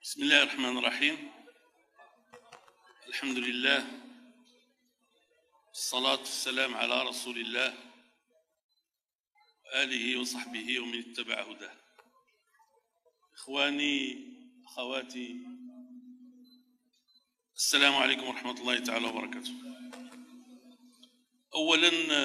بسم الله الرحمن الرحيم. الحمد لله، الصلاة والسلام على رسول الله وآله وصحبه ومن اتبع هداه. إخواني أخواتي، السلام عليكم ورحمة الله تعالى وبركاته. أولا،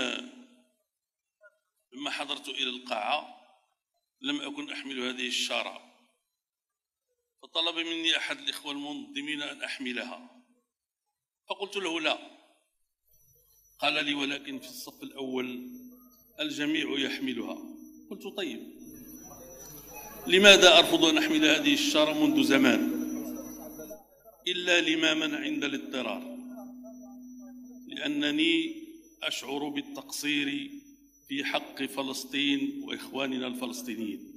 لما حضرت إلى القاعة لم أكن أحمل هذه الشارة، فطلب مني أحد الإخوة المنظمين أن أحملها، فقلت له لا. قال لي ولكن في الصف الأول الجميع يحملها. قلت طيب، لماذا أرفض أن أحمل هذه الشارة منذ زمان إلا لما منع عند الاضطرار؟ لأنني أشعر بالتقصير في حق فلسطين وإخواننا الفلسطينيين،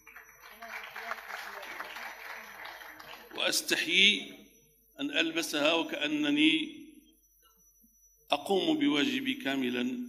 وأستحيي أن ألبسها وكأنني أقوم بواجبي كاملا.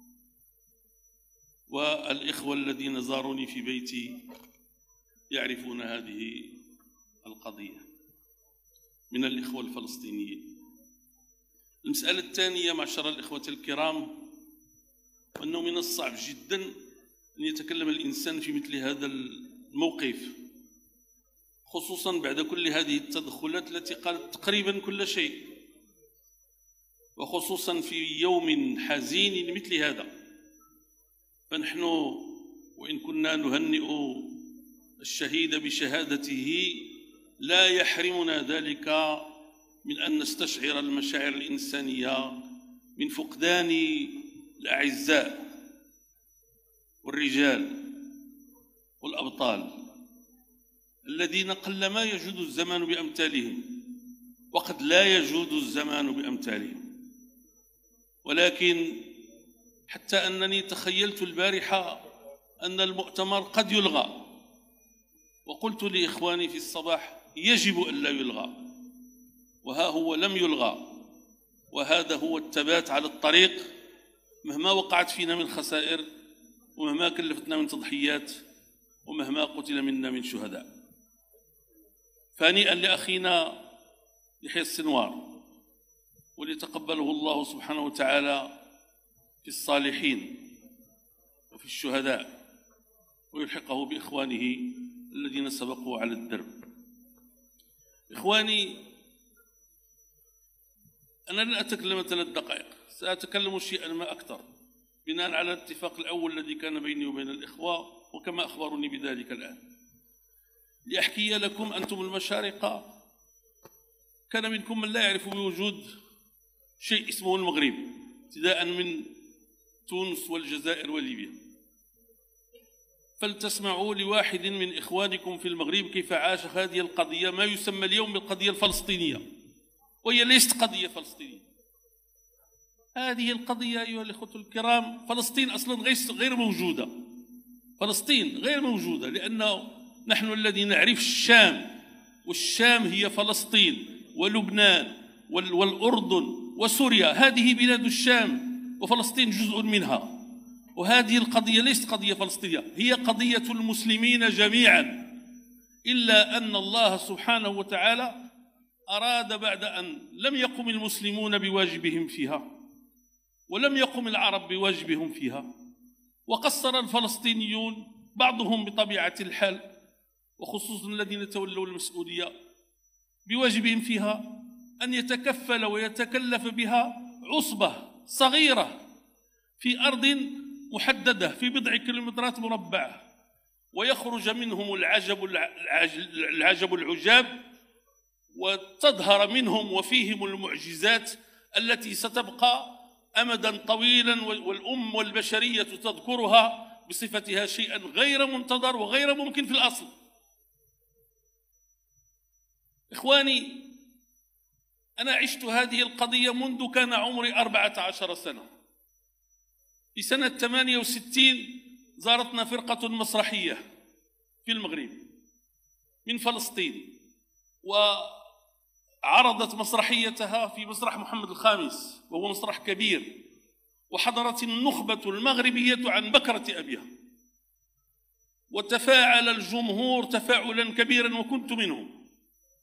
والإخوة الذين زاروني في بيتي يعرفون هذه القضية من الإخوة الفلسطينيين. المسألة الثانية معشر الإخوة الكرام، أنه من الصعب جدا أن يتكلم الإنسان في مثل هذا الموقف، خصوصا بعد كل هذه التدخلات التي قالت تقريبا كل شيء، وخصوصا في يوم حزين مثل هذا. فنحن وإن كنا نهنئ الشهيد بشهادته لا يحرمنا ذلك من أن نستشعر المشاعر الإنسانية من فقدان الأعزاء والرجال والأبطال الذين قلما يجود الزمان بأمثالهم، وقد لا يجود الزمان بأمثالهم. ولكن حتى أنني تخيلت البارحة أن المؤتمر قد يلغى، وقلت لإخواني في الصباح يجب أن لا يلغى، وها هو لم يلغى. وهذا هو الثبات على الطريق مهما وقعت فينا من خسائر، ومهما كلفتنا من تضحيات، ومهما قتل منا من شهداء. فهنيئا لأخينا يحيى السنوار، وليتقبله الله سبحانه وتعالى في الصالحين وفي الشهداء، ويلحقه بإخوانه الذين سبقوا على الدرب. إخواني، أنا لن أتكلم 3 دقائق، سأتكلم شيئا ما أكثر بناء على الاتفاق الأول الذي كان بيني وبين الإخوة، وكما أخبروني بذلك الآن. لأحكي لكم، أنتم المشارقة كان منكم من لا يعرف بوجود شيء اسمه المغرب، ابتداء من تونس والجزائر وليبيا. فلتسمعوا لواحد من إخوانكم في المغرب كيف عاش هذه القضية، ما يسمى اليوم بالقضية الفلسطينية، وهي ليست قضية فلسطينية. هذه القضية أيها الإخوة الكرام، فلسطين أصلا غير موجودة. فلسطين غير موجودة، لأنه نحن الذي نعرف الشام، والشام هي فلسطين ولبنان والأردن وسوريا، هذه بلاد الشام، وفلسطين جزء منها. وهذه القضية ليست قضية فلسطينية، هي قضية المسلمين جميعا، إلا أن الله سبحانه وتعالى أراد بعد أن لم يقم المسلمون بواجبهم فيها، ولم يقم العرب بواجبهم فيها، وقصر الفلسطينيون بعضهم بطبيعة الحال، وخصوصا الذين تولوا المسؤولية بواجبهم فيها، أن يتكفل ويتكلف بها عصبة صغيرة في أرض محددة في بضع كيلومترات مربعة، ويخرج منهم العجب العجاب، وتظهر منهم وفيهم المعجزات التي ستبقى أمدا طويلا، والأمة والبشرية تذكرها بصفتها شيئا غير منتظر وغير ممكن في الأصل. إخواني، أنا عشت هذه القضية منذ كان عمري 14 سنة. في سنة 68 زارتنا فرقة مسرحية في المغرب من فلسطين، وعرضت مسرحيتها في مسرح محمد الخامس، وهو مسرح كبير، وحضرت النخبة المغربية عن بكرة أبيها، وتفاعل الجمهور تفاعلا كبيرا وكنت منهم.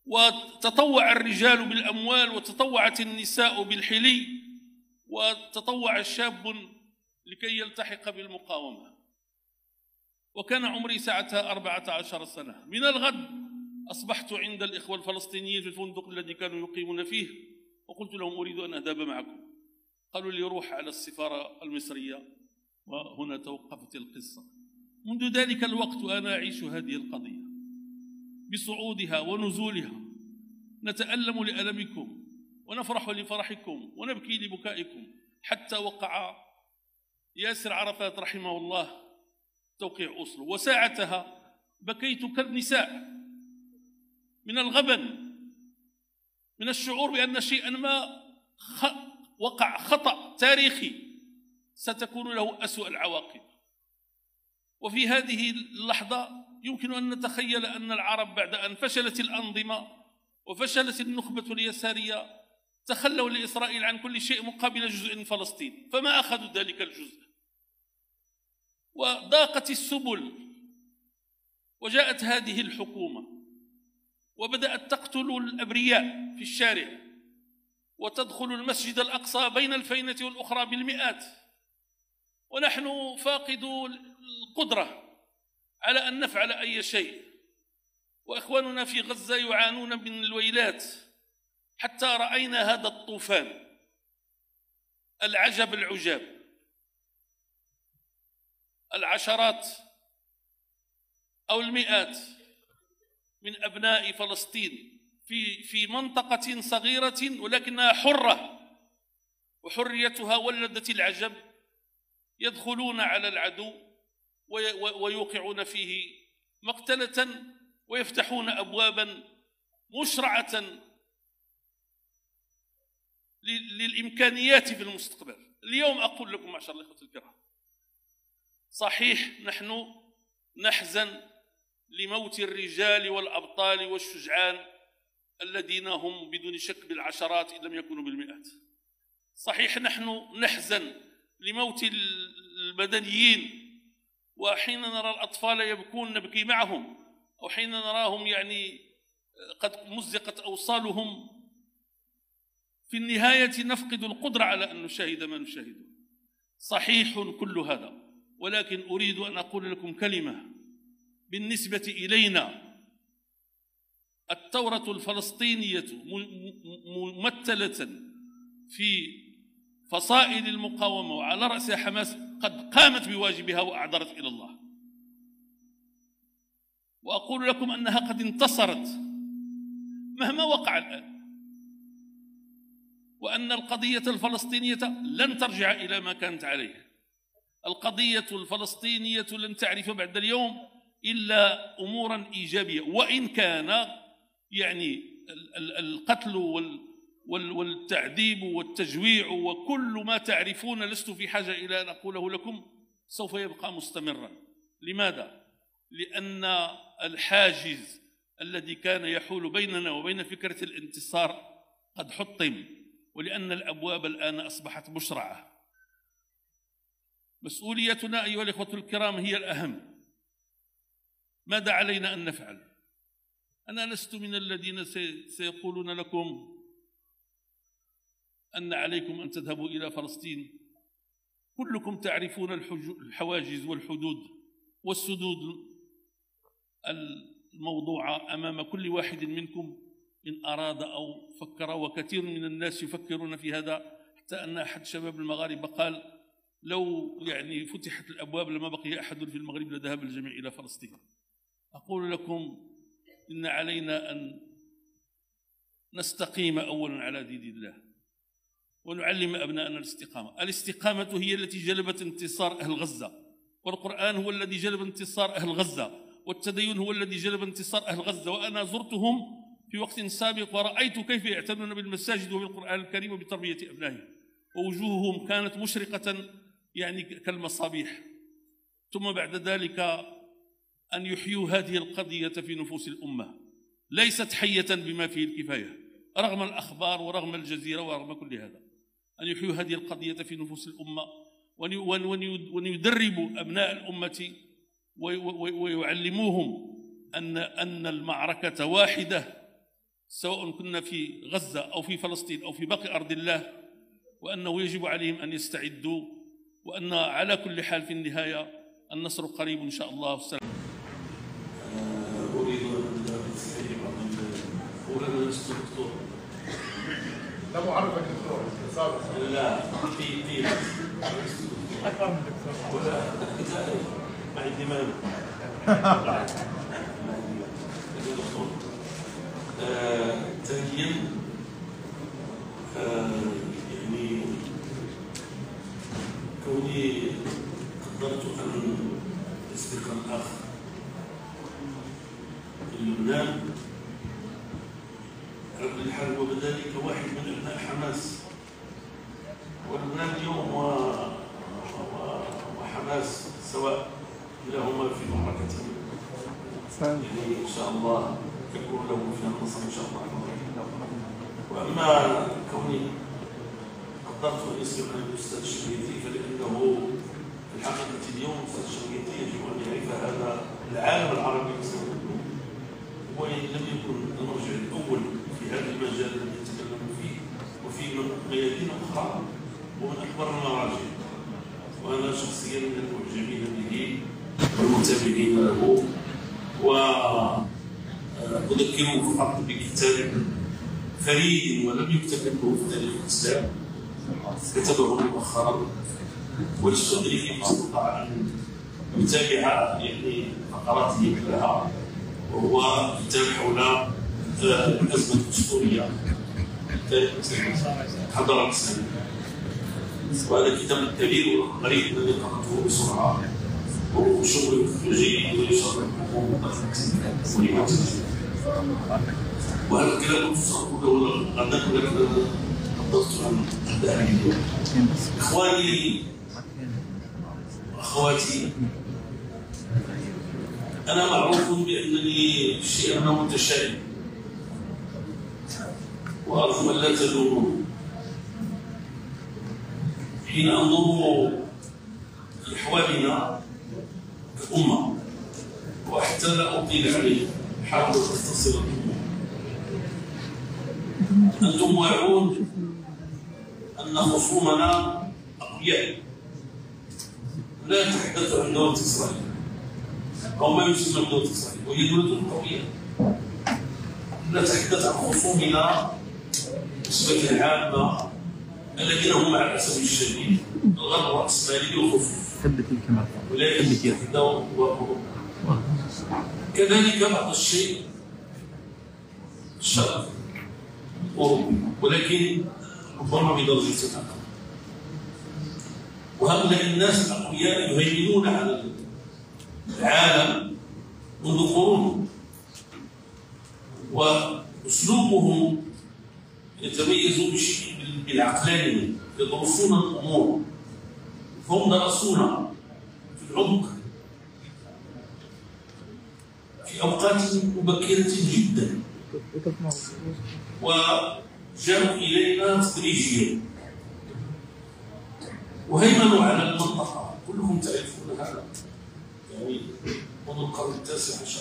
وتطوع الرجال بالأموال وتطوعت النساء بالحلي وتطوع شاب لكي يلتحق بالمقاومة. وكان عمري ساعتها 14 سنة. من الغد أصبحت عند الإخوة الفلسطينيين في الفندق الذي كانوا يقيمون فيه، وقلت لهم أريد أن أذهب معكم. قالوا لي روح على السفارة المصرية، وهنا توقفت القصة. منذ ذلك الوقت وأنا أعيش هذه القضية بصعودها ونزولها. نتألم لألمكم ونفرح لفرحكم ونبكي لبكائكم، حتى وقع ياسر عرفات رحمه الله توقيع أوسلو، وساعتها بكيت كالنساء من الغبن، من الشعور بأن شيئا ما وقع خطأ تاريخي ستكون له أسوأ العواقب. وفي هذه اللحظة يمكن أن نتخيل أن العرب بعد أن فشلت الأنظمة وفشلت النخبة اليسارية تخلوا لإسرائيل عن كل شيء مقابل جزء من فلسطين، فما أخذوا ذلك الجزء. وضاقت السبل وجاءت هذه الحكومة وبدأت تقتل الأبرياء في الشارع وتدخل المسجد الأقصى بين الفينة والأخرى بالمئات، ونحن فاقدو القدرة على أن نفعل أي شيء، وإخواننا في غزة يعانون من الويلات، حتى رأينا هذا الطوفان العجب العجاب. العشرات أو المئات من أبناء فلسطين في منطقة صغيرة ولكنها حرة، وحريتها ولدت العجب، يدخلون على العدو ويوقعون فيه مقتلة ويفتحون أبوابا مشرعة للإمكانيات في المستقبل. اليوم أقول لكم معشر الإخوة الكرام، صحيح نحن نحزن لموت الرجال والأبطال والشجعان الذين هم بدون شك بالعشرات إن لم يكونوا بالمئات. صحيح نحن نحزن لموت المدنيين، وحين نرى الأطفال يبكون نبكي معهم، أو حين نراهم يعني قد مزقت أوصالهم، في النهاية نفقد القدرة على أن نشاهد ما نشاهده. صحيح كل هذا، ولكن أريد أن أقول لكم كلمة بالنسبة إلينا. الثورة الفلسطينية ممثلة في فصائل المقاومة وعلى رأسها حماس قد قامت بواجبها وأعذرت إلى الله، وأقول لكم أنها قد انتصرت مهما وقع الآن، وأن القضية الفلسطينية لن ترجع إلى ما كانت عليه. القضية الفلسطينية لن تعرف بعد اليوم إلا أمورا إيجابية، وإن كان يعني القتل والتعذيب والتجويع وكل ما تعرفون لست في حاجة إلى أن أقوله لكم سوف يبقى مستمرا. لماذا؟ لأن الحاجز الذي كان يحول بيننا وبين فكرة الانتصار قد حطم، ولأن الأبواب الآن أصبحت مشرعة. مسؤوليتنا أيها الإخوة الكرام هي الأهم. ماذا علينا أن نفعل؟ أنا لست من الذين سيقولون لكم أن عليكم أن تذهبوا إلى فلسطين. كلكم تعرفون الحواجز والحدود والسدود الموضوعة أمام كل واحد منكم إن أراد أو فكر، وكثير من الناس يفكرون في هذا، حتى أن أحد شباب المغاربة قال لو يعني فتحت الأبواب لما بقي أحد في المغرب لذهب الجميع إلى فلسطين. أقول لكم إن علينا أن نستقيم أولا على دين الله ونعلم أبنائنا الاستقامة. الاستقامة هي التي جلبت انتصار أهل غزة، والقرآن هو الذي جلب انتصار أهل غزة، والتدين هو الذي جلب انتصار أهل غزة. وأنا زرتهم في وقت سابق ورأيت كيف يعتنون بالمساجد وبالقرآن الكريم وبتربية أبنائهم، ووجوههم كانت مشرقة يعني كالمصابيح. ثم بعد ذلك أن يحيوا هذه القضية في نفوس الأمة، ليست حية بما فيه الكفاية رغم الأخبار ورغم الجزيرة ورغم كل هذا. أن يحيوا هذه القضية في نفوس الأمة وأن يدربوا أبناء الأمة ويعلموهم أن المعركة واحدة سواء كنا في غزة أو في فلسطين أو في باقي أرض الله، وأنه يجب عليهم أن يستعدوا، وأن على كل حال في النهاية النصر قريب إن شاء الله. والسلام. أريد أن أبدأ بالتحية أولا لست دكتور. لا معرفك دكتور سابق. لا في أكبر من دكتور. ولا معي دماغ. دكتور. ثانيا يعني كوني قدرت أن أسبق الأخ في لبنان على كل حال، وبذلك واحد من أبناء حماس، ولبنان اليوم وحماس سواء كلاهما في معركة يعني إن شاء الله يكون له فيها النصر إن شاء الله. وأما كوني قدرت أن يسبق الأستاذ الشنقيطي فلأنه في الحقيقة اليوم الأستاذ الشنقيطي يجب أن يعرف هذا العالم العربي كله، وإن لم يكن المرجع الأول في هذا المجال الذي يتكلم فيه وفي ميادين أخرى ومن أكبر المراجع، وأنا شخصيا من المعجبين به والمتابعين له. وأذكره فقط بكتاب فريد ولم يكتب له في تاريخ الإسلام كتبه مؤخرا، ولست أدري كيف استطاع أن يتابع يعني فقراته كلها، وهو كتاب حول الأزمة الدستورية حضارة الإسلام. وهذا كتاب كبير وقريب الذي قرأته بسرعة، وشغل جيد ويشرح وهذا الكلام كنت سأقوله غدا، ولكن قدرت أن أبدأ به. إخواني وأخواتي، أنا معروف بأنني شيئا ما متشائم، وأرجو أن لا تلوموا حين أنظر لأحوالنا كأمة، وحتى لا أطيل عليه حاول أختصر الأمور. أنتم واعون أن خصومنا أقوياء لا يتحدث عن دولة إسرائيل أو ما يسمى بدولة إسرائيل، وهي دولة قوية. نتحدث عن خصومنا بصفة عامة الذين هم على الأسف الشديد الغرب الرأسمالي والخصوص، ولا يتحدثوا كذلك بعض الشيء الشرق أوروبي، ولكن ربما بدرجة أقل. وهؤلاء الناس الأقوياء يهيمنون على العالم منذ قرون، وأسلوبهم يتميز بشيء بالعقلانية، يدرسون الأمور، هم درسونا في العمق في أوقات مبكرة جدا، وجاءوا إلينا تدريجيا وهيمنوا على المنطقة. كلكم تعرفون هذا يعني منذ القرن التاسع عشر،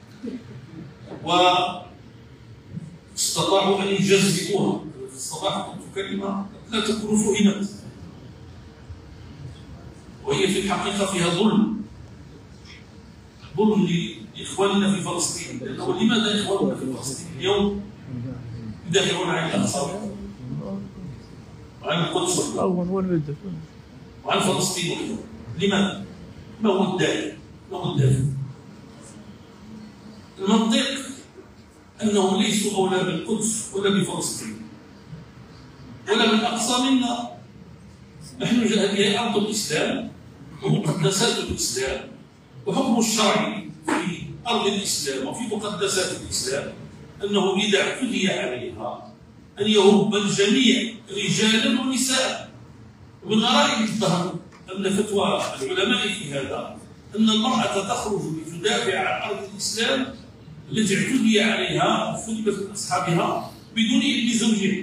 واستطاعوا أن يجزئوها. استطاعت أن كلمة لا تكون فهمت، وهي في الحقيقة فيها ظلم لإخواننا في فلسطين. لأنه لماذا إخواننا في فلسطين اليوم يدافعون عن الأقصى وعن القدس وعن فلسطين؟ لماذا؟ ما هو الداعي؟ ما هو الدافع؟ المنطق أنهم ليسوا أولى بالقدس ولا بفلسطين ولا بالأقصى منا. نحن هذه أرض الإسلام ومقدسات الإسلام، وحكم الشرعي في أرض الإسلام وفي مقدسات الإسلام أنه إذا اعتدي عليها أن يهب الجميع رجالا ونساء. ومن غرائب الظهر أن فتوى العلماء في هذا أن المرأة تخرج لتدافع عن أرض الإسلام التي اعتدي عليها وسلبت من أصحابها بدون إذن زوجها.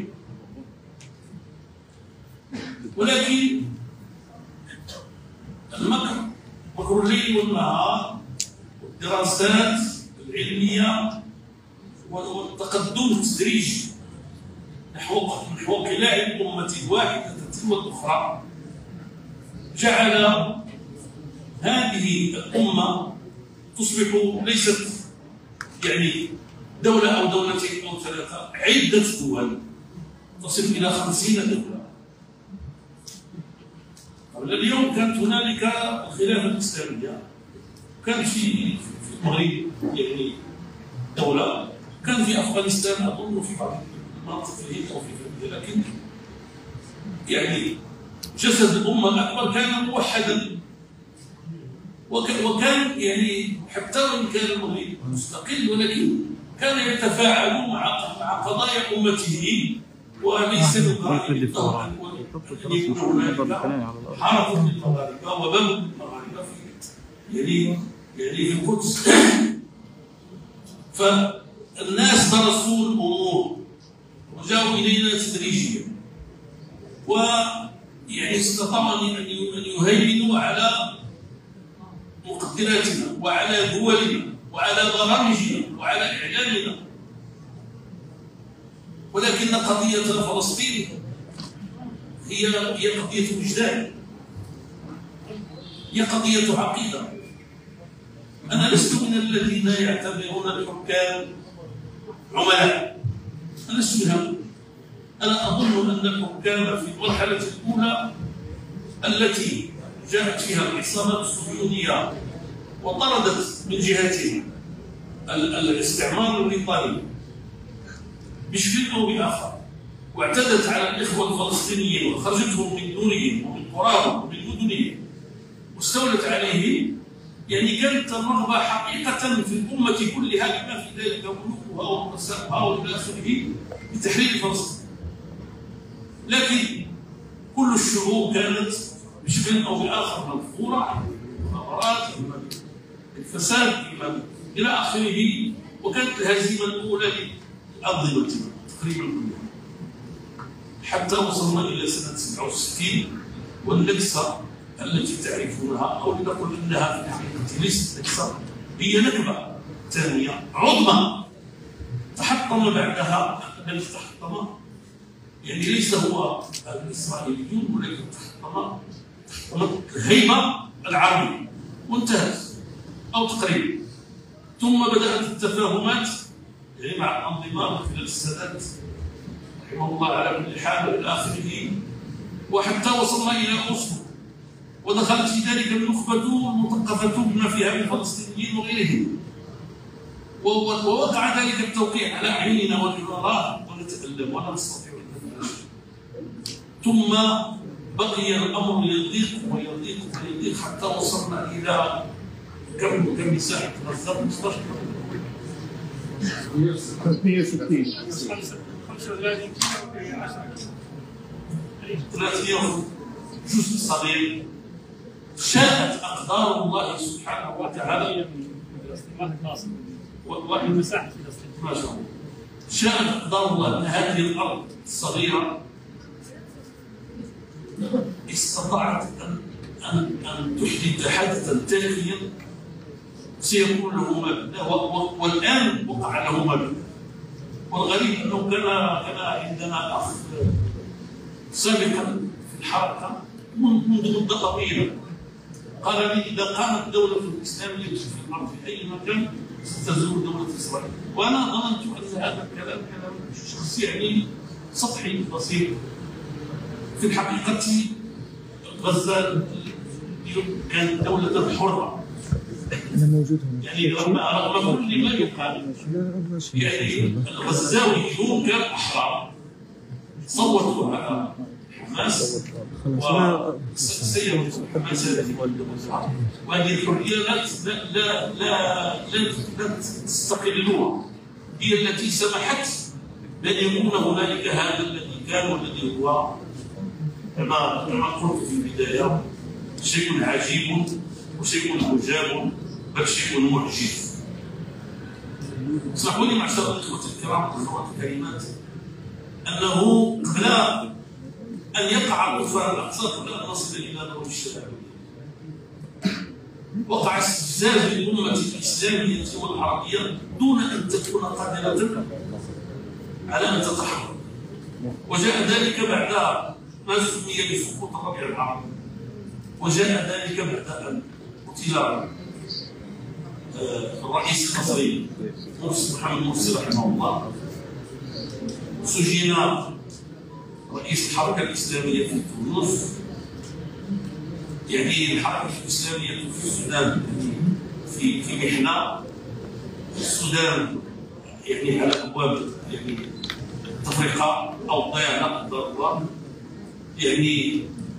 ولكن المكر، مكر الليل والنهار، والدراسات العلمية والتقدم التدريجي نحو قلاع الأمة الواحدة تلو الأخرى جعل هذه الأمة تصبح ليست يعني دولة أو دولتين أو ثلاثة، عدة دول تصل إلى 50 دولة. قبل اليوم كانت هنالك الخلافة الإسلامية، كان في المغرب يعني دولة، كان في أفغانستان أظن في بعض المناطق في الهند أو في أفريقيا، لكن يعني جسد الأمة الأكبر كان موحدا، وكان يعني حتى وإن كان المغرب مستقل ولكن كان يتفاعل مع قضايا أمته، وليس للغاية أن يكون هنالك حرف للمغاربة وباب للمغاربة يعني في القدس. فالناس درسوا الأمور وجاءوا إلينا تدريجيا، ويعني استطاعوا أن يهيمنوا على مقدراتنا وعلى دولنا وعلى برامجنا وعلى إعلامنا. ولكن قضية فلسطين هي قضية وجدان، هي قضية عقيدة. أنا لست من الذين يعتبرون الحكام عملاء، أنا لست منهم. أنا أظن أن الحكام في المرحلة الأولى التي جاءت فيها العصابات الصهيونية وطردت من جهتها الاستعمار البريطاني بشكل أو بآخر، واعتدت على الإخوة الفلسطينيين وخرجتهم من دورهم ومن قراهم ومن مدنهم واستولت عليهم، يعني كانت الرغبة حقيقة في الأمة كلها بما في ذلك ملوكها ورؤساؤها وإلى آخره بتحرير فلسطين. لكن كل الشعوب كانت بشكل أو بآخر مذكورة، المؤامرات، الفساد إلى آخره، وكانت الهزيمة الأولى للأنظمة تقريبا كلها حتى وصلنا إلى سنة 67 والنكسة التي تعرفونها، أو لنقل أنها في الحقيقة ليست نكسة، هي نكبة ثانية عظمى تحطم بعدها الذي تحطم، يعني ليس هو الإسرائيليون ولكن تحطم الهيبة العربية وانتهت أو تقريبا. ثم بدأت التفاهمات يعني مع الأنظمة من خلال السادات رحمه الله على كل حال وإلى آخره، وحتى وصلنا إلى أوسلو، ودخلت في ذلك النخبة المثقفة بما فيها من فلسطينيين وغيرهم، ووقع ذلك التوقيع على أعيننا ونراه ونتألم ولا نستطيع التفاهم. ثم بقي الأمر يضيق ويضيق ويضيق حتى وصلنا إلى كم مساحة غزة؟ 360 جزء صغير. شاءت أقدار الله سبحانه وتعالى والله مساحة فلسطين ما شاء الله. شاءت أقدار الله أن هذه الأرض الصغيرة استطاعت أن تحدث حدثا تاريخيا سيكون له مبنى، والآن وقع له مبنى. والغريب أنه كان عندنا أخ سابقا في الحركة منذ مدة طويلة قال لي إذا قامت دولة الإسلامية في الأرض في أي مكان ستزول دولة إسرائيل. وأنا ظننت أن هذا الكلام كلام شخصي يعني سطحي بسيط. في الحقيقة غزة كانت دولة حرة، أنا موجود هنا. يعني رغم كل ما يقال يعني الغزاويون كانوا أحرار، صوتوا على حماس وسيروا حماس وهذه الحرية لا تستقلوها، هي التي سمحت بأن يكون هنالك هذا الذي كان والذي هو كما قلت في البداية شيء عجيب وشيء مجاب بل شيء معجز. اسمحوا لي معشر الإخوة الكرام والأخوات الكريمات أنه قبل أن يقع الطوفان الأقصى قبل أن نصل إلى ضرب الشباب وقع استفزاز للأمة الإسلامية والعربية دون أن تكون قادرة على أن تتحرك. وجاء ذلك بعد ما سمي بسقوط الربيع العربي، وجاء ذلك بعد أن قتل الرئيس المصري محمد مرسي رحمه الله، سجن رئيس الحركة الإسلامية في تونس. يعني الحركة الإسلامية في السودان في محنة، السودان يعني على أبواب يعني التفرقة أو الضياع لا قدر الله. يعني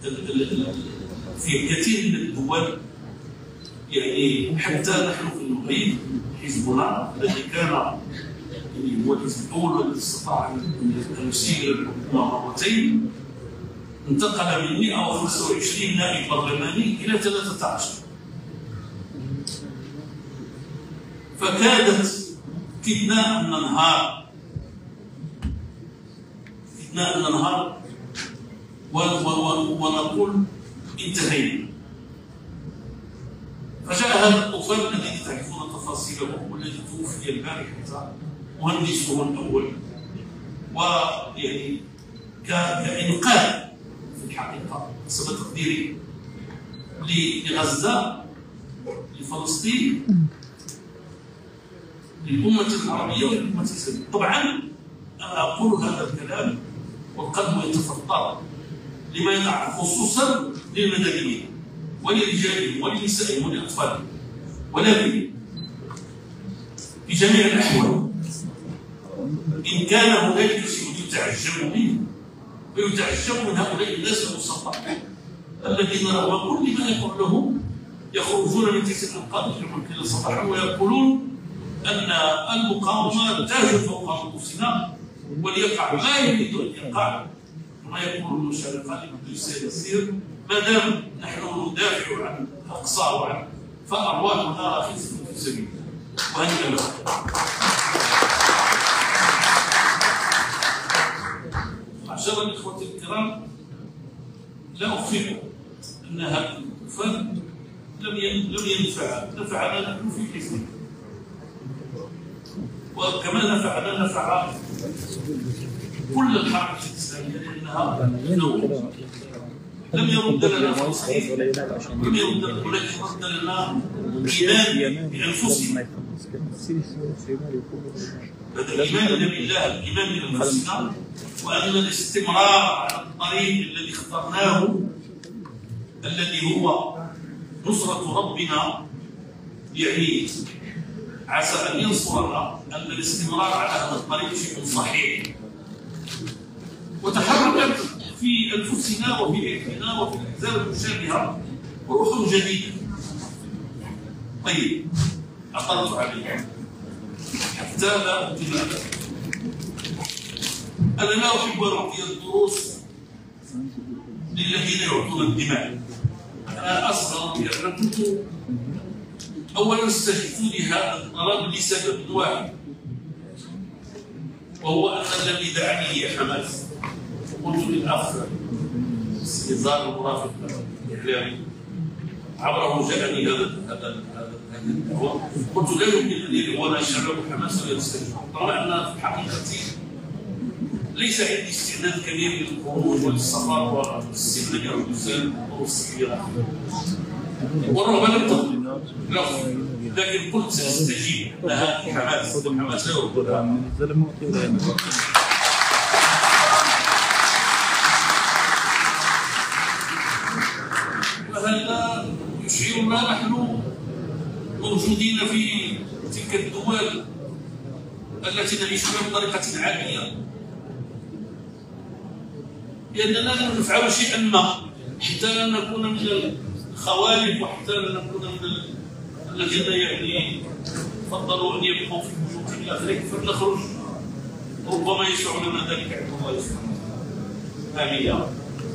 في كثير من الدول، يعني حتى نحن في المغرب حزبنا الذي كان يعني هو الحزب الأول الذي استطاع أن يسير الحكومة مرتين، انتقل من 125 نائب برلماني إلى 13. فكادت كدنا أن ننهار ونقول انتهينا. فجاء هذا الطوفان الذي تعرفون تفاصيله والذي توفي البارحة مهندسه الأول، ويعني كإنقاذ في الحقيقة حسب تقديري لغزة، لفلسطين، للأمة العربية وللأمة الإسلامية. طبعا أنا أقول هذا الكلام والقلب يتفطر لماذا؟ خصوصا للمدنيين ولرجالهم ولنسائهم ولأطفالهم، ولكن في جميع الأحوال إن كان هنالك شيء يتعجب منه ويتعجب من هؤلاء الناس البسطاء الذين رغم كل ما يقول لهم يخرجون من تلك الأنقاض كل صباحا ويقولون أن المقاومة تاج فوق رؤوسنا وليقع ما يريد أن يقع، كما يقول المشارق علي بن يسير ما دام نحن ندافع عن الأقصى وعن فأرواحنا رخيصة في سبيل الله. وهنيئا لكم. معشر الإخوة الكرام، لا أخفيكم أن هذا الطوفان لم نفعنا نحن في حزبنا، وكما نفع كل الحركة الإسلامية، لأنها لم يرد لنا فلسطين، لم يرد لنا إيمان بأنفسنا، هذا الإيمان بالله، الإيمان بأنفسنا، وأن الاستمرار على الطريق الذي اخترناه الذي هو نصرة ربنا، يعني عسى أن ينصرنا، أن الاستمرار على هذا الطريق شيء صحيح. وتحركت في أنفسنا وفي بيئتنا وفي الأحزاب المشابهة روح جديدة. طيب، أقرت عليها حتى لا أطيل أبدا. أنا لا أحب أن أعطي الدروس للذين يعطون الدماء. أنا أصغر لأن كنت أولا استجبت لهذا الطلب لسبب واحد، وهو أن الذي دعاني هي حماس. قلت للأخ نزار المرافق الإعلامي عبره جاءني هذا الدعوة، قلت لا يمكن أن يكون شباب حماس ولا يستجيب، طالما أن في حقيقتي ليس عندي استعداد كبير للخروج وللسفر والسفر والوسائل الصحية، والرغبة لم تكن، لكن قلت سأستجيب لها حماس لا يرد. وهذا يشعرنا نحن موجودين في تلك الدول التي نعيش فيها بطريقة عادية، لأننا لا نفعل شيئا ما حتى لا نكون من الخوارج، وحتى لا نكون من الذين يعني فضلوا أن يبقوا في بيوتهم إلى آخره، فلنخرج ربما يشفع لنا ذلك عند الله سبحانه وتعالى.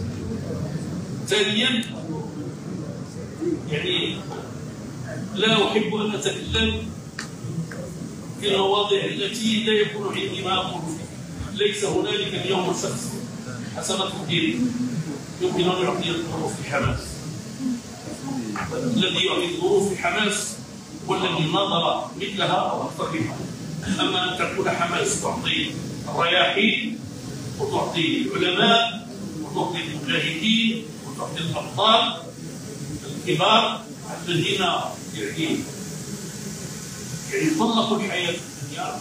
ثانيا، يعني لا أحب أن أتكلم في المواضع التي لا يكون عندي ما أقول فيها. ليس هنالك اليوم شخص حسب تقديري يمكن أن يعطي الظروف في حماس. الذي يعطي ظروف حماس والذي نظر مثلها او اكثر منها. اما ان تكون حماس تعطي الرياحين وتعطي العلماء وتعطي المجاهدين وتعطي الابطال الكبار الذين يعني طلقوا الحياه في الدنيا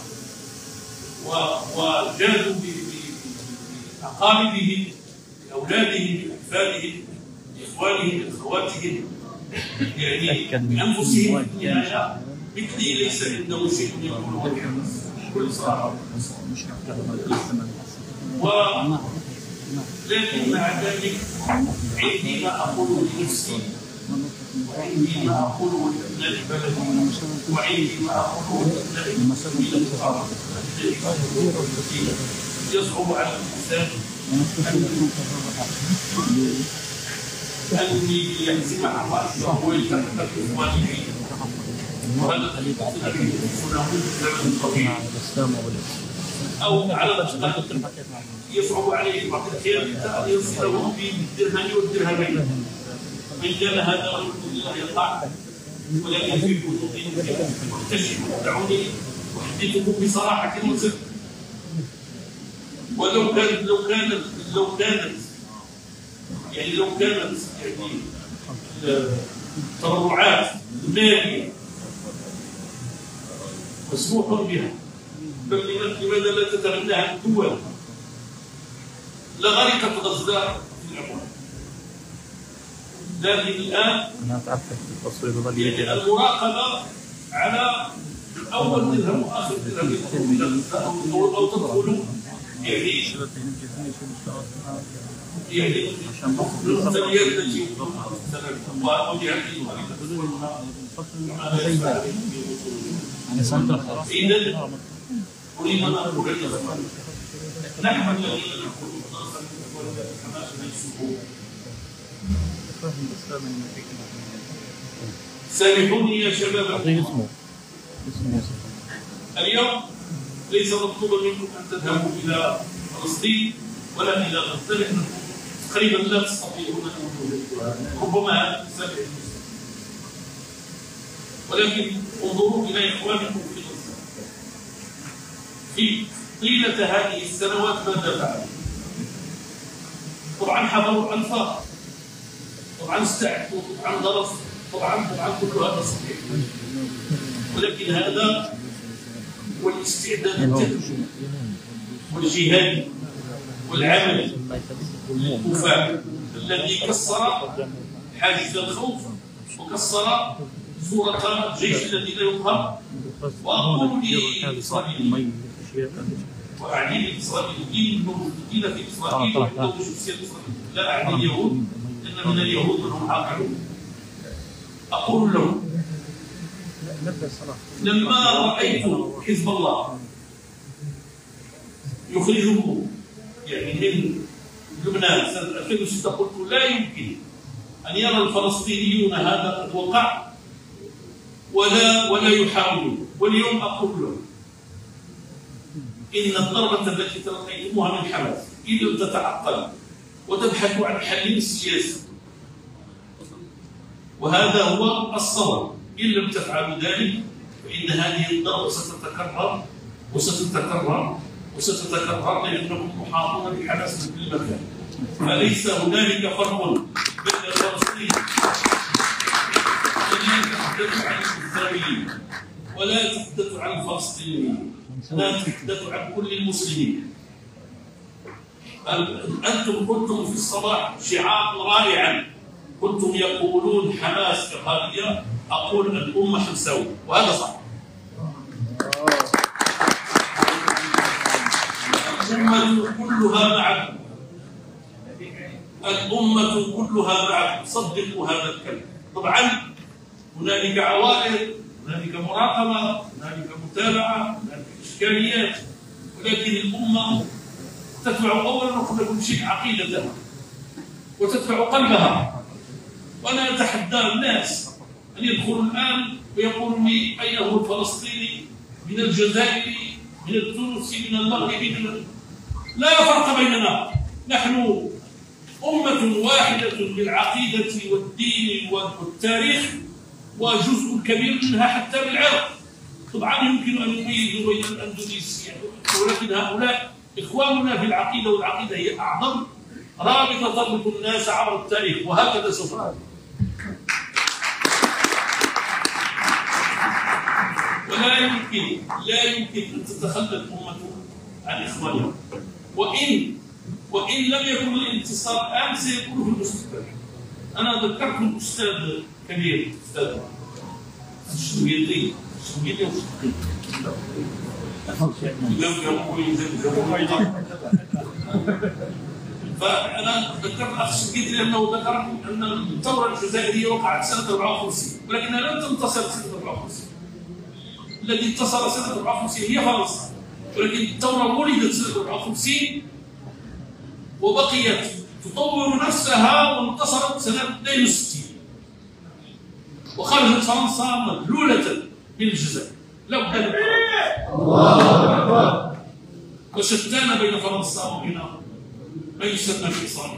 وجادوا باقاربهم باولادهم باحفادهم باخوانهم باخواتهم يعني بانفسهم في النهايه مثلي ليس عنده شيء يقوله بكل صراحه. لكن مع ذلك عندي ما اقوله لنفسي وعندي ما اقوله لابناء بلدي وعندي ما اقوله لابناء المسلمين التي يصعب على الانسان ان يهزمها راسه ويلتقط اخوانه وهذا او على الاقل يصعب عليه بعض الاحيان يصله بالدرهم والدرهمين. من كان هذا والحمد لله يقع ولكن في حدود واكتشفوا دعوني احدثكم بصراحه وصدق. ولو كانت يعني التبرعات الماليه مسموح بها لماذا لا تتبناها الدول؟ لغرقت غزة في الأموال. لكن الآن يعني المراقبة على أول درهم وآخر درهم يدخلوا إلى غزة أو تدخلوا يعني الثانيات التي إذا أريد أن أقول لكم نحن الذين نقول الحماس ليسوا سامحوني يا شباب. اليوم ليس مطلوبا منكم أن تذهبوا إلى فلسطين ولا إلى غزة لأنكم تقريبا لا تستطيعون أن ربما هذا بسبب ولكن انظروا إلى إخوانكم في غزة في طيلة هذه السنوات ماذا فعلوا؟ طبعا حضروا الأنفاق، طبعا استعدوا، طبعا درسوا، طبعا كل هذا صحيح، ولكن هذا هو الاستعداد التدريجي والجهادي والعملي والكفاح الذي كسر حاجز الخوف وكسر صورة الجيش الذي لا يقهر. وأقول لإسرائيل وأعني الإسرائيليين الموجودين في إسرائيل وعندهم جنسية إسرائيلية، لا أعني اليهود لأن من اليهود من هم عاقلون. أقول لهم لما رأيت حزب الله يخرجه يعني من لبنان سنة 2006 قلت لا يمكن أن يرى الفلسطينيون هذا قد وقع ولا يحاولون. واليوم أقول لهم إن الضربة التي تلقيتموها من حماس إن لم تتعقل وتبحثوا عن حل سياسي وهذا هو الصواب، إن لم تفعلوا ذلك فإن هذه الضربة ستتكرر وستتكرر وستتكرر لأنكم محاطون بحماس في كل مكان. فليس هنالك فرق بين الفلسطينيين الذين يتحدثوا عن الإسرائيليين ولا يتحدثوا عن الفلسطينيين، لا يتحدثوا عن كل المسلمين. أنتم قلتم في الصباح شعار رائعا، كنتم يقولون حماس إرهابية، أقول الأمة حمساوية، وهذا صح. الأمة كلها معكم، الأمة كلها معكم، صدقوا هذا الكلام. طبعا هنالك عوائد، هنالك مراقبة، هنالك متابعة، هنالك إشكاليات، ولكن الأمة تدفع أولا قبل كل شيء عقيدتها وتدفع قلبها. وأنا أتحدى الناس أن يدخلوا الآن ويقولوا لي أين هو الفلسطيني من الجزائر من التونسي من المغربي لا فرق بيننا، نحن أمة واحدة بالعقيدة والدين والتاريخ، وجزء كبير منها حتى بالعرق. طبعا يمكن أن يميزوا بين الأندونيسيين، ولكن هؤلاء إخواننا في العقيدة، والعقيدة هي أعظم رابطة تربط الناس عبر التاريخ، وهكذا سوف نكون. ولا يمكن أن تتخلى الأمة عن إخوانها، وإن لم يكن الانتصار الآن سيكون في المستقبل. أنا ذكرت الأستاذ كبير، أستاذ الشنقيطي فأنا ذكرت الأخ الشنقيطي لأنه ذكر أن الثورة الجزائرية وقعت سنة 54، ولكنها لم تنتصر سنة 54. الذي انتصر سنة 54 هي فرنسا، ولكن الثورة ولدت سنة 54 وبقيت تطور نفسها وانتصرت سنة 62، وخرجت فرنسا مذلولة بالجزائر. لو كان وشتان بين فرنسا وبين ما يسمى الإصرار.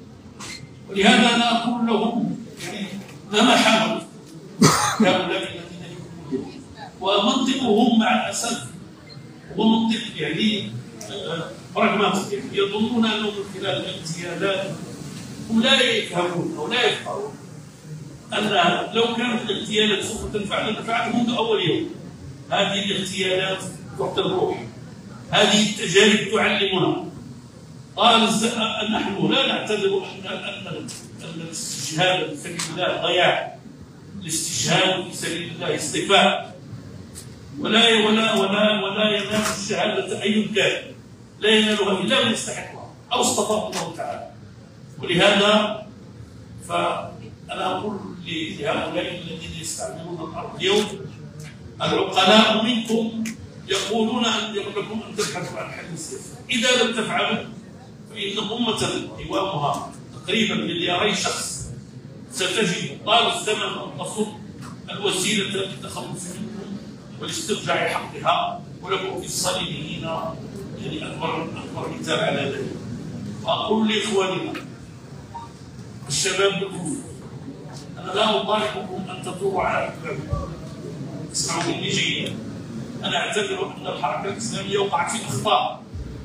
ولهذا أنا أقول لهم يعني مهما حاولوا هؤلاء الذين يقولون، ومنطقهم مع الأسف هو منطق يعني براغماتي، يظنون أنه من خلال الاغتيالات هم لا يفهمون أو لا يفهمون أن لو كانت الاغتيالات سوف تنفع لنفعت منذ أول يوم. هذه الاغتيالات تعطي الروح، هذه التجارب تعلمنا. قال نحن لا نعتبر أن الاستشهاد في سبيل الله ضياع، الاستشهاد في سبيل الله اصطفاء، ولا ينال الشهادة أي كان، لا ينالها إلا من يستحقها أو اصطفاه الله تعالى. ولهذا فأنا أقول لهؤلاء الذين يستعملون الأرض اليوم، العقلاء منكم يقولون لكم أن تبحثوا عن حل سياسي. إذا لم تفعلوا فإن أمة قوامها تقريبا ملياري شخص ستجد طال الزمن أن تصب الوسيلة للتخلص منكم والاسترجاع حقها، ولكم في الصليبيين يعني أكبر مثال على ذلك. وأقول لإخواننا الشباب بالكفر، أنا لا أطالبكم أن تثوروا على أكبركم، اسمعوا مني جيدا. أنا أعتبر أن الحركة الإسلامية وقعت في أخطاء،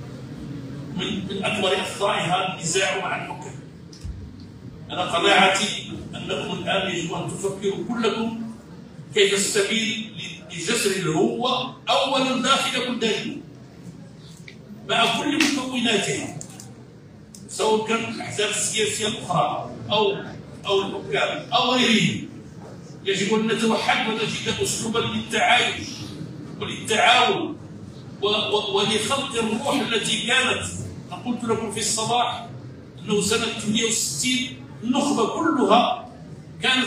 من أكبر أخطائها النزاع مع الحكام. أنا قناعتي أنكم الآن يجب أن تفكروا كلكم كيف السبيل لجسر الهوة أولا داخل بلداننا مع كل مكوناتها، سواء كانت الأحزاب السياسية الأخرى أو الحكام أو غيرهم. يجب أن نتوحد ونجد أسلوبا للتعايش وللتعاون ولخلق الروح التي كانت. أنا قلت لكم في الصباح أنه سنة 68 النخبة كلها كانت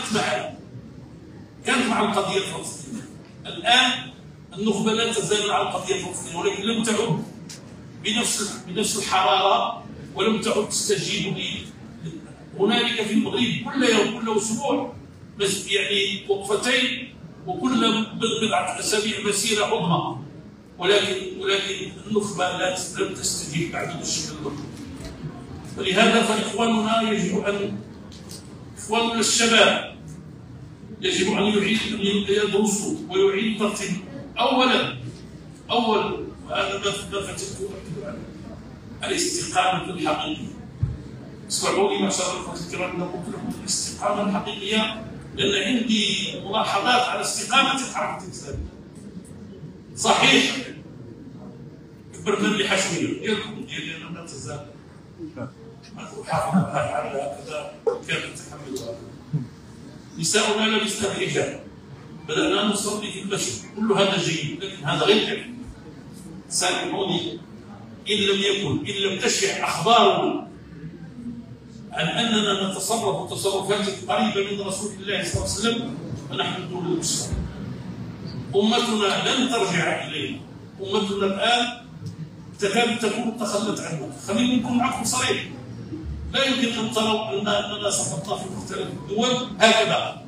مع القضية الفلسطينية. الآن النخبة لا تزال مع القضية الفلسطينية، ولكن لم تعد بنفس الحرارة، ولم تعد تستجيب لي. هنالك في المغرب كل يوم كل أسبوع يعني وقفتين، وكل بضعة أسابيع مسيرة عظمى، ولكن النخبة لم تستجيب بعد بالشكل المطلوب. ولهذا فإخواننا إخواننا الشباب يجب أن يدرسوا ويعيدوا ترتيب. أولا وهذا ما فتحت الاستقامة الحقيقية. اسمعوا لي معشر الأخوة الكرام، أنا قلت لكم الاستقامة الحقيقية لأن عندي ملاحظات على استقامة الحركة الإسلامية. صحيح كبرنا اللحى شوية ديالكم ديالي، أنا ما تزال أحافظ على هكذا كانت تحملها. نساؤنا لبسنا الحجاب، بدأنا نصلي في المسجد، كل هذا جيد، لكن هذا غير كافي. سامحوني إن لم تشع أخبارنا عن أننا نتصرف تصرفات قريبة من رسول الله صلى الله عليه وسلم فنحن دون المسلمين. أمتنا لن ترجع إلينا، أمتنا الآن تكاد تكون تخلت عنا. خلينا نكون معكم صريح، لا يمكن أن تروا أننا سقطنا في مختلف الدول هكذا،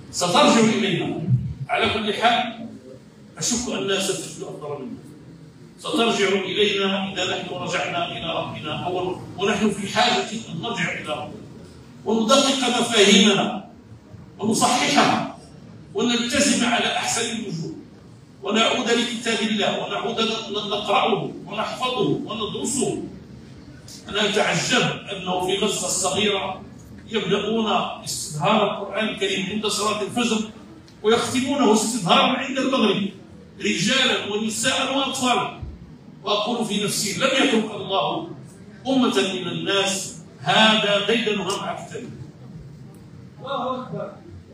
سترجع إلينا. على كل حال أشك أنها ستجد أفضل منا، سترجع إلينا إذا نحن رجعنا إلى ربنا ونحن في حاجة أن نرجع إلى ربنا وندقق مفاهيمنا ونصححها ونلتزم على أحسن الوجوه ونعود لكتاب الله ونعود نقرأه ونحفظه وندرسه. أنا أتعجب أنه في غزة الصغيرة يبدأون استظهار القرآن الكريم عند صلاة الفجر ويختمونه استظهارا عند المغرب، رجالا ونساء وأطفالا. وأقول في نفسي لم يترك الله أمة من الناس هذا ديدنها مع كتابه. الله أكبر.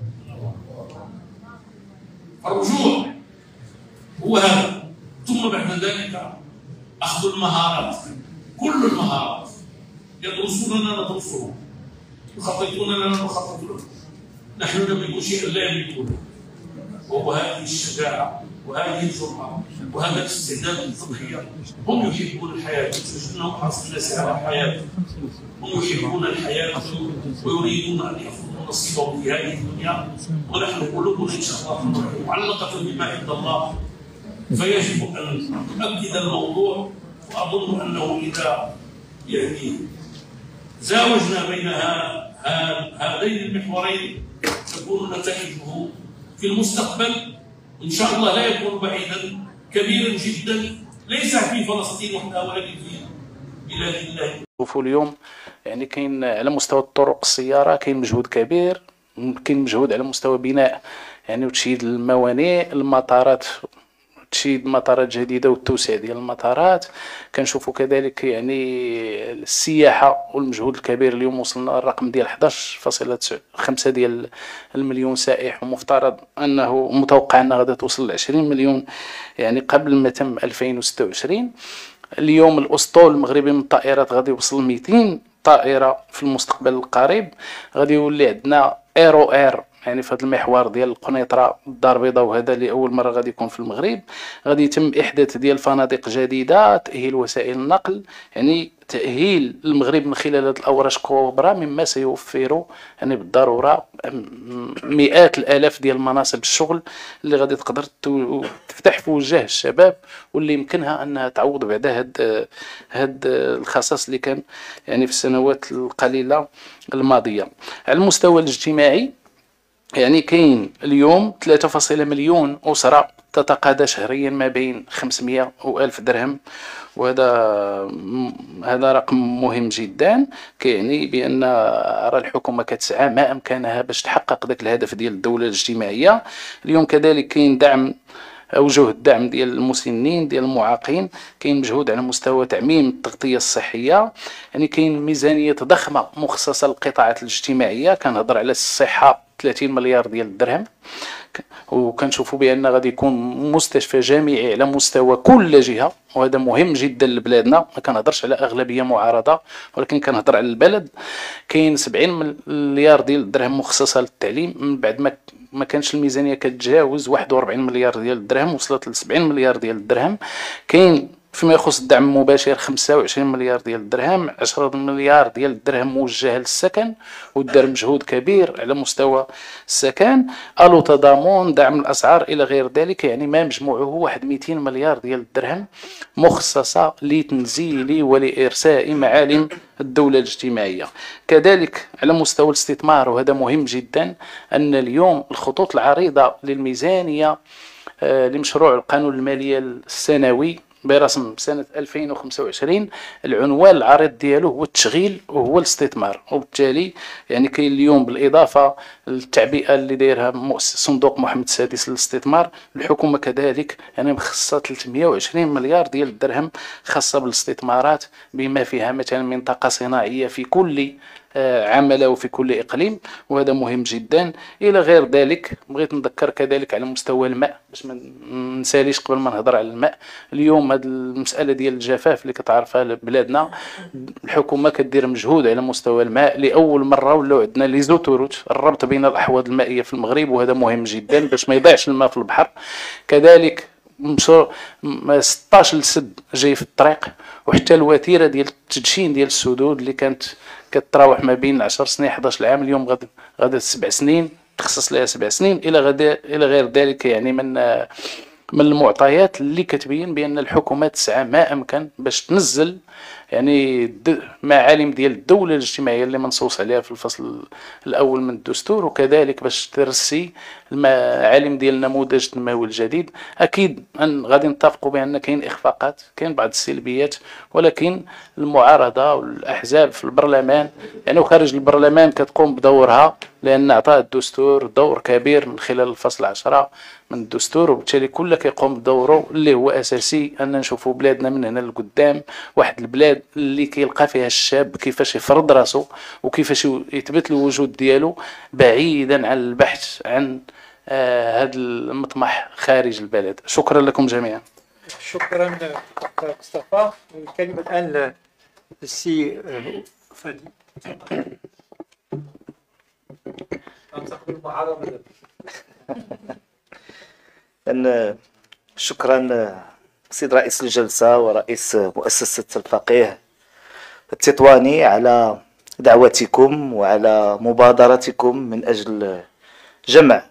الرجوع هو هذا، ثم بعد ذلك أخذ المهارات، كل المهارات. يدرسوننا ندرسهم، يخططون لنا نخطط لهم، نحن نملك شيئا لا يملكونه، وهو هذه الشجاعة وهذه الجرأة وهذا الاستعداد للتضحية. هم يحبون الحياة، يجدونهم حرص الناس على الحياة، هم يحبون الحياة ويريدون أن يأخذوا نصيبهم في هذه الدنيا، ونحن قلوبنا إن شاء الله معلقة بما عند الله، فيجب أن نؤكد الموضوع. وأظن أنه إذا زاوجنا بين هذين المحورين تكون نتائجه في المستقبل إن شاء الله لا يكون بعيدا، كبيرا جدا، ليس في فلسطين وحدها ولكن في بلاد الله. شوفوا اليوم كاين على مستوى الطرق السيارة كاين مجهود كبير، كاين مجهود على مستوى بناء وتشييد الموانئ، المطارات، تشييد مطارات جديدة والتوسيع ديال المطارات. كنشوفوا كذلك السياحة والمجهود الكبير. اليوم وصلنا الرقم ديال 11.5 ديال المليون سائح، ومفترض انه متوقع انها غادي توصل ل 20 مليون قبل ما تم 2026. اليوم الاسطول المغربي من الطائرات غادي يوصل 200 طائرة في المستقبل القريب. غادي يولي عندنا ايرو اير في هذا المحور ديال القنيطرة الدار البيضاء، وهذا لأول مرة غادي يكون في المغرب. غادي يتم إحداث ديال فنادق جديدة، تأهيل وسائل النقل، تأهيل المغرب من خلال هذه الأوراش الكبرى، مما سيوفر بالضرورة مئات الآلاف ديال مناصب الشغل اللي غادي تقدر تفتح في وجه الشباب، واللي يمكنها أنها تعوض بعد هاد الخصاص اللي كان في السنوات القليلة الماضية. على المستوى الاجتماعي كاين اليوم 3 مليون أسرة تتقاضى شهريا ما بين 500 و1000 درهم، وهذا رقم مهم جدا، كيعني بأن الحكومة كتسعى ما أمكنها باش تحقق ذاك الهدف ديال الدولة الاجتماعية. اليوم كذلك كاين دعم، أوجه الدعم ديال المسنين ديال المعاقين، كاين مجهود على مستوى تعميم التغطية الصحية، كاين ميزانية ضخمة مخصصة للقطاعات الاجتماعية. كنهضر على الصحة 30 مليار ديال الدرهم، وكنشوفوا بأن غادي يكون مستشفى جامعي على مستوى كل جهة، وهذا مهم جدا لبلادنا. ما كنهضرش على أغلبية معارضة، ولكن كنهضر على البلد. كاين 70 مليار ديال الدرهم مخصصة للتعليم، من بعد ما كانش الميزانية كتجاوز 41 مليار ديال الدرهم، وصلت ل 70 مليار ديال الدرهم. كاين فيما يخص الدعم المباشر 25 مليار ديال الدرهم، 10 مليار ديال الدرهم موجهة للسكن، ودار مجهود كبير على مستوى السكن، ألو تضامن، دعم الأسعار إلى غير ذلك. ما مجموعه واحد 200 مليار ديال الدرهم مخصصة لتنزيل ولإرساء معالم الدولة الاجتماعية. كذلك على مستوى الاستثمار، وهذا مهم جدا، أن اليوم الخطوط العريضة للميزانية لمشروع القانون المالية السنوي برسم سنة 2025، العنوان العريض ديالو هو التشغيل وهو الاستثمار. وبالتالي كاين اليوم بالإضافة للتعبئة اللي دايرها صندوق محمد السادس للاستثمار، الحكومة كذلك مخصصة 320 مليار ديال الدرهم خاصة بالاستثمارات، بما فيها مثلا منطقة صناعية في كل عمله وفي كل إقليم، وهذا مهم جدا. إلى غير ذلك بغيت نذكر كذلك على مستوى الماء باش ما نساليش قبل ما نهضر على الماء. اليوم هذه المسألة ديال الجفاف اللي كتعرفها بلادنا، الحكومة كدير مجهود على مستوى الماء. لأول مرة ولاو عندنا لي زوتوروت، الربط بين الأحواض المائية في المغرب، وهذا مهم جدا باش ما يضيعش الماء في البحر. كذلك 16 السد جاي في الطريق، وحتى الوتيرة ديال التدشين ديال السدود اللي كانت كتراوح ما بين 10 سنين 11 عام، اليوم غادي 7 سنين، تخصص لها 7 سنين الى غير ذلك. من المعطيات اللي كتبين بان الحكومه تسعى ما امكن باش تنزل يعني معالم ديال الدوله الاجتماعيه اللي منصوص عليها في الفصل الاول من الدستور، وكذلك باش ترسي المعالم ديال النموذج التنموي الجديد. اكيد غادي نتفقوا بان كاين اخفاقات، كاين بعض السلبيات، ولكن المعارضه والاحزاب في البرلمان يعني وخارج البرلمان كتقوم بدورها، لان اعطاها الدستور دور كبير من خلال الفصل 10 من الدستور، وبالتالي كل كيقوم بدوره اللي هو اساسي ان نشوفوا بلادنا من هنا لقدام واحد البلاد اللي كيلقى فيها الشاب كيفاش يفرض راسو وكيفاش يثبت الوجود ديالو بعيدا عن البحث عن هذا المطمح خارج البلد. شكرا لكم جميعا. شكرا دكتور مصطفى. الكلمة الآن للسي فادي. شكرا سيد رئيس الجلسة ورئيس مؤسسة الفقيه التطواني على دعوتكم وعلى مبادرتكم من أجل جمع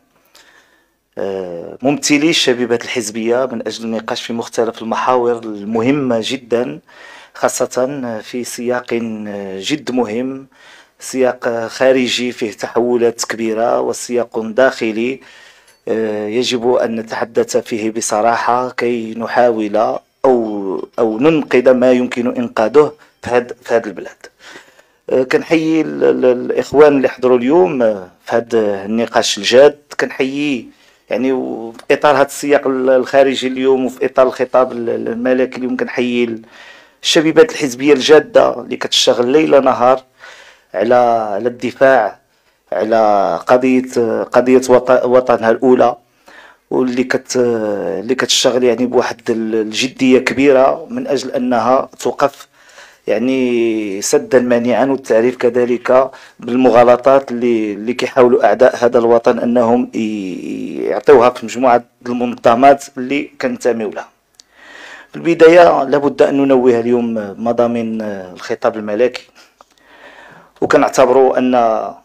ممثلي الشبيبات الحزبية من أجل النقاش في مختلف المحاور المهمة جدا، خاصة في سياق جد مهم، سياق خارجي فيه تحولات كبيرة وسياق داخلي يجب أن نتحدث فيه بصراحة كي نحاول أو ننقذ ما يمكن إنقاذه في هذا البلاد. كنحيي الإخوان اللي حضروا اليوم في هذا النقاش الجاد، كنحيي يعني في إطار هذا السياق الخارجي اليوم وفي إطار الخطاب الملكي اليوم كنحيي الشبيبات الحزبية الجادة اللي كتشتغل ليل نهار على الدفاع على قضية وطنها الأولى، واللي كتشتغل يعني بواحد الجدية كبيرة من أجل أنها توقف يعني سدا مانعا، والتعريف كذلك بالمغالطات اللي كيحاولوا أعداء هذا الوطن أنهم يعطوها في مجموعة المنظمات اللي كنتميو لها. في البداية لابد أن ننوه اليوم مضامين الخطاب الملكي، وكنعتبروا أن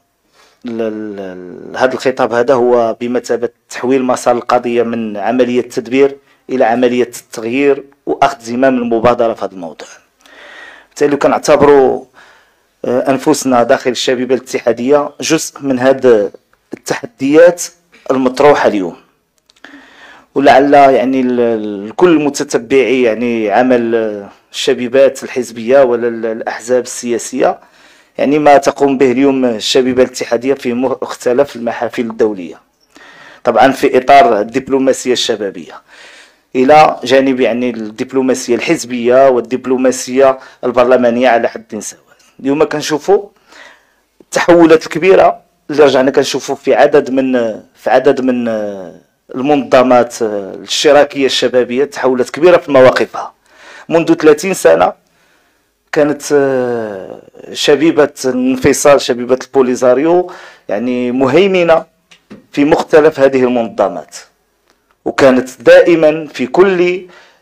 هذا الخطاب هذا هو بمثابة تحويل مسار القضية من عملية تدبير إلى عملية تغيير وأخذ زمام المبادرة في هذا الموضوع. بالتالي كنعتبروا أنفسنا داخل الشبيبة الاتحادية جزء من هذه التحديات المطروحة اليوم، ولعل يعني الكل متتبعي يعني عمل الشبيبات الحزبية ولا الأحزاب السياسية يعني ما تقوم به اليوم الشبيبة الاتحادية في مختلف المحافل الدولية، طبعا في إطار الدبلوماسية الشبابية إلى جانب يعني الدبلوماسية الحزبية والدبلوماسية البرلمانية على حد سواء. اليوم كنشوفوا التحولات الكبيرة اللي رجعنا كنشوفوا في عدد من المنظمات الاشتراكية الشبابية، تحولات كبيرة في مواقفها. منذ 30 سنة كانت شبيبة الانفصال، شبيبة البوليزاريو يعني مهيمنة في مختلف هذه المنظمات، وكانت دائما في كل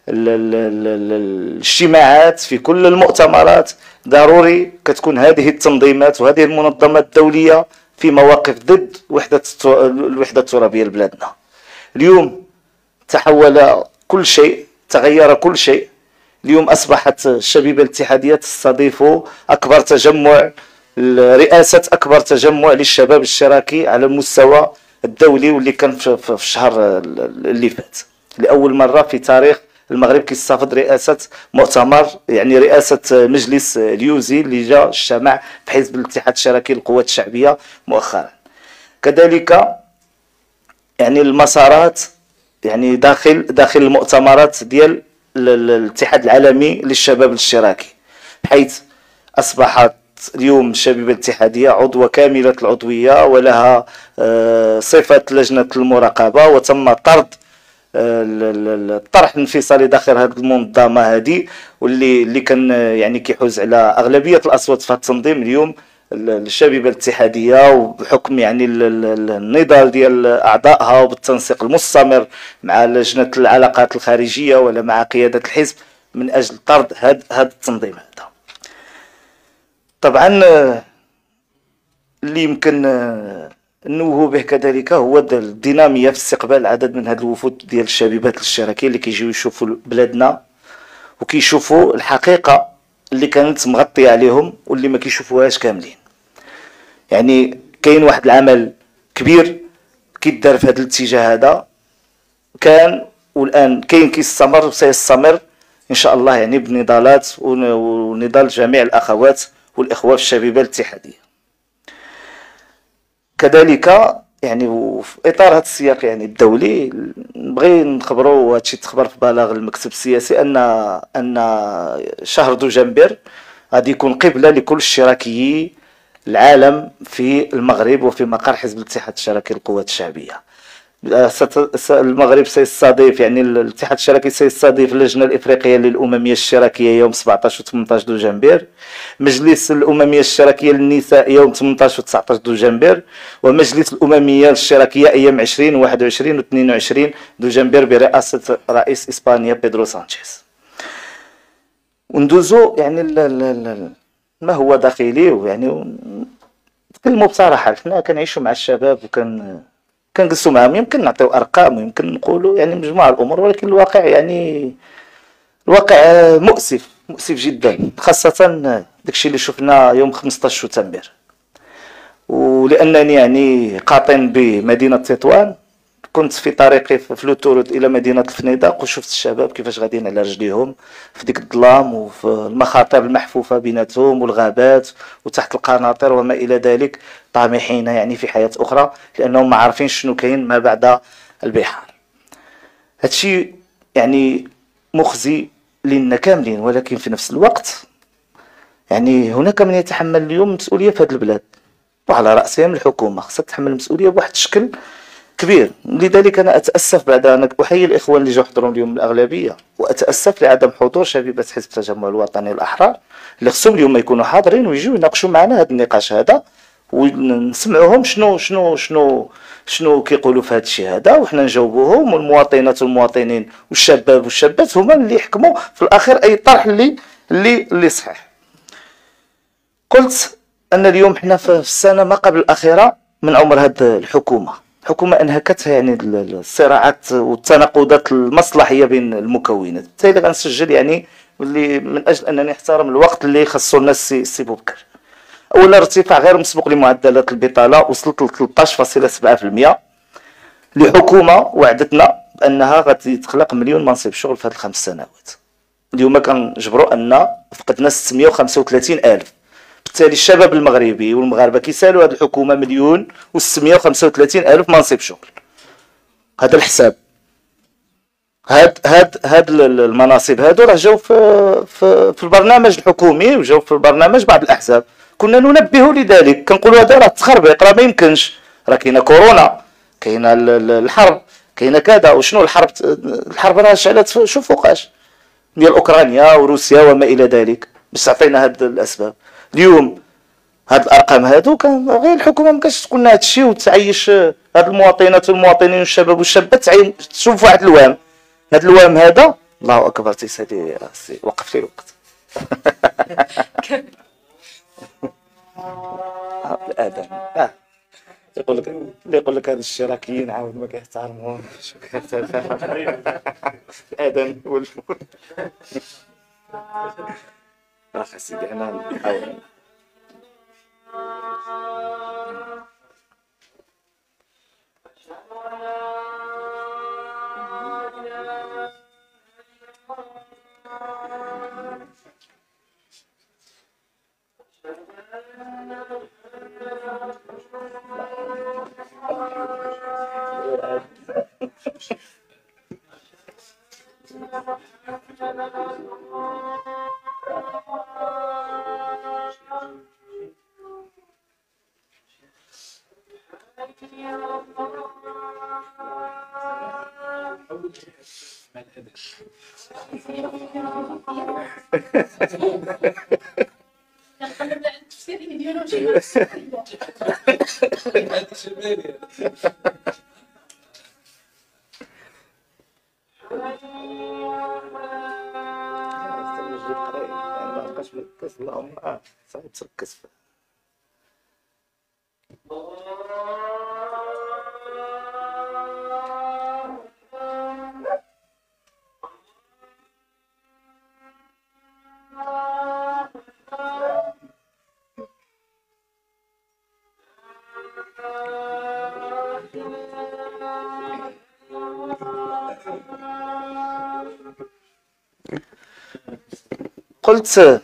الاجتماعات في كل المؤتمرات ضروري كتكون هذه التنظيمات وهذه المنظمات الدولية في مواقف ضد الوحدة الترابية لبلادنا. اليوم تحول كل شيء، تغير كل شيء. اليوم أصبحت الشبيبة الاتحادية تستضيف أكبر تجمع، رئاسة أكبر تجمع للشباب الاشتراكي على المستوى الدولي، واللي كان في الشهر اللي فات لأول مرة في تاريخ المغرب كيستافد رئاسة مؤتمر يعني رئاسة مجلس اليوزي اللي جاء اجتمع في حزب الاتحاد الاشتراكي للقوات الشعبية مؤخرا. كذلك يعني المسارات يعني داخل المؤتمرات ديال الاتحاد العالمي للشباب الاشتراكي، حيث أصبحت اليوم الشبيبة الاتحادية عضوة كاملة العضوية ولها صفة لجنة المراقبة، وتم طرد الطرح الانفصالي داخل هذه المنظمة هذه، واللي كان يعني كيحوز على أغلبية الأصوات في التنظيم. اليوم الشبيبة الاتحادية وبحكم يعني النضال ديال أعضائها وبالتنسيق المستمر مع لجنة العلاقات الخارجية ولا مع قيادة الحزب من أجل طرد هذا التنظيم هذا. طبعا اللي يمكن نوه به كذلك هو الديناميه في استقبال عدد من هاد الوفود ديال الشبيبات الاشتراكيه اللي كيجيو يشوفوا بلادنا وكيشوفوا الحقيقه اللي كانت مغطيه عليهم واللي ما كيشوفوهاش كاملين. يعني كاين واحد العمل كبير كيدار في هذا الاتجاه هذا، كان والان كاين كيستمر وسيستمر ان شاء الله، يعني بنضالات ونضال جميع الاخوات والاخوه في الشبيبه الاتحاديه. كذلك يعني وفي اطار هذا السياق يعني الدولي نبغي نخبروا، وهذا الشيء تخبر في بلاغ المكتب السياسي، ان شهر دجنبر غادي يكون قبله لكل اشتراكيي العالم في المغرب وفي مقر حزب الاتحاد الاشتراكي للقوات الشعبيه. المغرب سيستضيف، يعني الاتحاد الاشتراكي سيستضيف اللجنه الافريقيه للامميه الاشتراكيه يوم 17 و 18 دجنبر، مجلس الامميه الاشتراكيه للنساء يوم 18 و 19 دجنبر، ومجلس الامميه الاشتراكيه ايام 20 و 21 و 22 دجنبر برئاسه رئيس اسبانيا بيدرو سانشيز. وندوزو يعني ما هو داخلي، ويعني نتكلموا بصراحه، حنا كنعيشوا مع الشباب كنجلسوا معاهم، يمكن نعطيو ارقام ويمكن نقولوا يعني مجموعه الامور، ولكن الواقع يعني الواقع مؤسف جدا، خاصه داكشي اللي شفنا يوم 15 سبتمبر. ولانني يعني قاطن بمدينه تطوان، كنت في طريقي في لوتورود الى مدينه الفنيدق، وشفت الشباب كيفاش غاديين على رجليهم في ديك الظلام وفي المخاطر المحفوفه بيناتهم والغابات وتحت القناطر وما الى ذلك، طامحين يعني في حياه اخرى، لانهم ما عارفين شنو كاين ما بعد البحار. هادشي يعني مخزي لنا كاملين، ولكن في نفس الوقت يعني هناك من يتحمل اليوم المسؤوليه في هذه البلاد، وعلى راسهم الحكومه خصها تتحمل المسؤوليه بواحد الشكل كبير. لذلك انا اتاسف بعد ان احيي الاخوان اللي جاوا حضروا اليوم الاغلبيه، واتاسف لعدم حضور شبيبه حزب التجمع الوطني الاحرار اللي خصهم اليوم يكونوا حاضرين ويجوا يناقشوا معنا هذا النقاش هذا، ونسمعوهم شنو كيقولوا في هذا الشيء هذا، وحنا نجاوبوهم، والمواطنات والمواطنين والشباب والشابات هما اللي يحكموا في الاخير اي طرح اللي صحيح. قلت ان اليوم حنا في السنه ما قبل الاخيره من عمر هذه الحكومه انهكتها يعني الصراعات والتناقضات المصلحيه بين المكونات، بالتالي غنسجل يعني واللي من اجل انني احترم الوقت اللي خصو الناس يسيبوا بكر. اولا ارتفاع غير مسبوق لمعدلات البطاله وصلت ل 13.7%، لحكومه وعدتنا بانها غادي تخلق مليون منصب شغل في هذه ال5 سنوات. اليوم كنجبروا ان فقدنا 635,000، بالتالي الشباب المغربي والمغاربه كيسالوا هذه الحكومه مليون و635,000 منصب شغل. هذا الحساب، هاد المناصب هادو راه جاو في البرنامج الحكومي وجاو في البرنامج بعض الاحزاب، كنا ننبه لذلك، كنقولوا هذا راه تخربيق، راه ما يمكنش، راه كاينه كورونا، كاينه الحرب، كاينه كذا، وشنو الحرب راه شعلت شوف فوقاش ديال اوكرانيا وروسيا وما الى ذلك، باش تعطينا هاد الاسباب. اليوم هاد الارقام هادو كان غير الحكومه ما كانش تقول لنا هاد الشيء وتعيش هاد المواطنات والمواطنين والشباب والشابات تشوف واحد الوهم. هاد الوهم هذا الله اكبر تيسالي وقف لي الوقت. الاذان يقول لك هاد الاشتراكيين عاود ما كيحترموش الاذان والفول. اخ سيدي انا نحاول. اللهم صعيب تركز قلت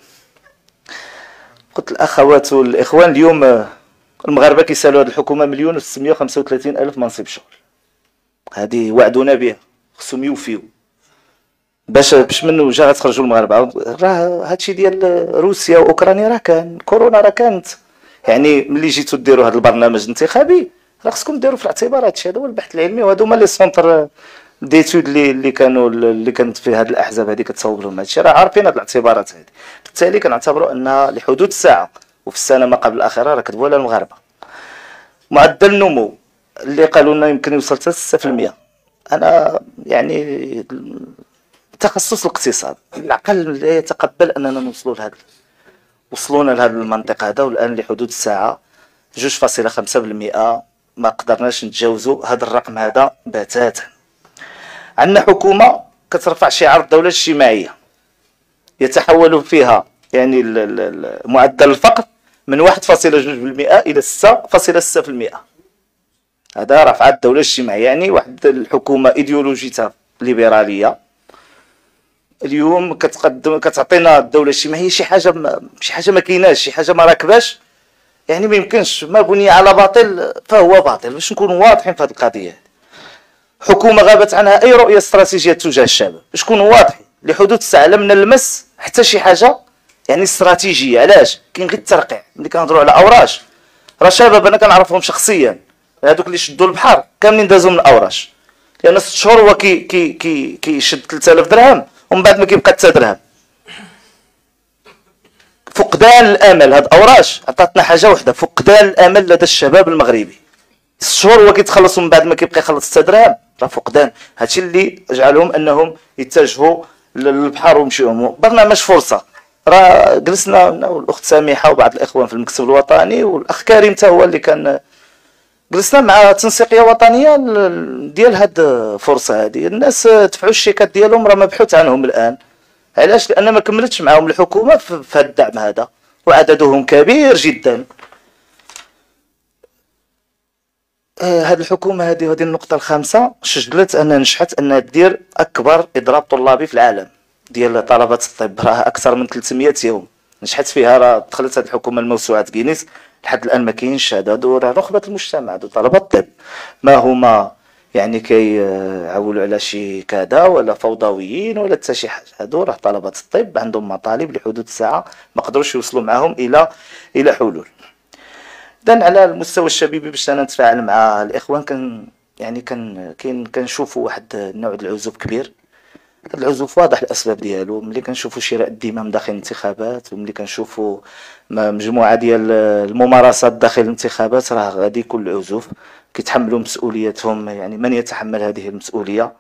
الاخوات والاخوان اليوم المغاربه كيسالوا هذه الحكومه 1,635,000 منصب شغل. هذه وعدونا بها، خصهم يوفيو باش منو جا غتخرجوا المغاربه. راه هادشي ديال روسيا واوكرانيا راه كان، كورونا راه كانت. يعني ملي جيتو ديروا هذا البرنامج الانتخابي راه خصكم ديروا في الاعتبار هادشي. هذا هو البحث العلمي، وهادو هما لي سونتر ديتود اللي كانت في هاد الاحزاب هذه كتصاوب لهم هادشي، راه عارفين هاد الاعتبارات هذه. بالتالي كنعتبروا انها لحدود الساعه وفي السنه ما قبل الاخيره راه كتبوا لها المغاربه. معدل النمو اللي قالوا لنا يمكن يوصل حتى 6%. انا يعني تخصص الاقتصاد العقل لا يتقبل اننا وصلونا لهذا المنطقه هذا، والان لحدود الساعه 2.5% ما قدرناش نتجاوزوا هذا الرقم هذا بتاتا. عندنا حكومه كترفع شعار الدوله الاجتماعيه، يتحول فيها يعني معدل الفقر من 1.2% الى 6.6%. هذا رفع الدوله الاجتماعيه، يعني واحد الحكومه ايديولوجيتها ليبراليه اليوم كتعطينا الدوله الاجتماعيه شي حاجه ما كايناش، شي حاجه ما راكباش. يعني ما يمكنش، ما بني على باطل فهو باطل، باش نكونوا واضحين في هذه القضيه. حكومه غابت عنها اي رؤيه استراتيجيه تجاه الشباب، باش نكونوا واضحين لحدود الساعه لم نلمس حتى شي حاجه يعني استراتيجيه. علاش؟ كاين غير الترقيع. ملي كنهضروا على اوراش، راه شباب انا كنعرفهم شخصيا، هذوك اللي شدوا البحر كاملين دازوا من الاوراش، لان 6 شهور هو كيشد 3000 درهم ومن بعد ما كيبقى حتى درهم. فقدان الامل. هاد اوراش عطاتنا حاجه وحده، فقدان الامل لدى الشباب المغربي. 6 شهور هو كيتخلص ومن بعد ما كيبقى يخلص حتى درهم، راه فقدان. هادشي اللي جعلهم انهم يتجهوا للبحر ويمشيو. برنامج فرصه، راه جلسنا انا والاخت سامحه وبعض الاخوان في المكتب الوطني والاخ كريم حتى هو اللي كان، جلسنا مع تنسيقيه وطنيه ديال هاد الفرصه هذه. الناس دفعوا الشيكات ديالهم، راه مبحوث عنهم الان. علاش؟ لان ما كملتش معاهم الحكومه في هذا الدعم هذا، وعددهم كبير جدا. هذه الحكومه هذه النقطه الخامسه سجلت انها نجحت انها دير اكبر اضراب طلابي في العالم ديال طلبه الطب، راه اكثر من 300 يوم نجحت فيها. راه دخلت هذه الحكومه الموسوعه غينيس، لحد الان ما كاينش. هادو راه نخبه المجتمع، هادو طلبه الطب، ما هما يعني كيعولوا على شي كذا ولا فوضويين ولا حتى شي حاجه. هادو راه طلبه الطب عندهم مطالب لحدود الساعه ما قدروش يوصلوا معاهم الى حلول. اذا على المستوى الشبيبي باش انا نتفاعل مع الاخوان، كنشوفوا واحد النوع ديال العزوف كبير. هذا العزوف واضح الاسباب ديالو، ملي كنشوفوا شراء الدماء داخل الانتخابات، وملي كنشوفوا مجموعه ديال الممارسات داخل الانتخابات، راه غادي كل عزوف كيتحملوا مسؤوليتهم. يعني من يتحمل هذه المسؤوليه؟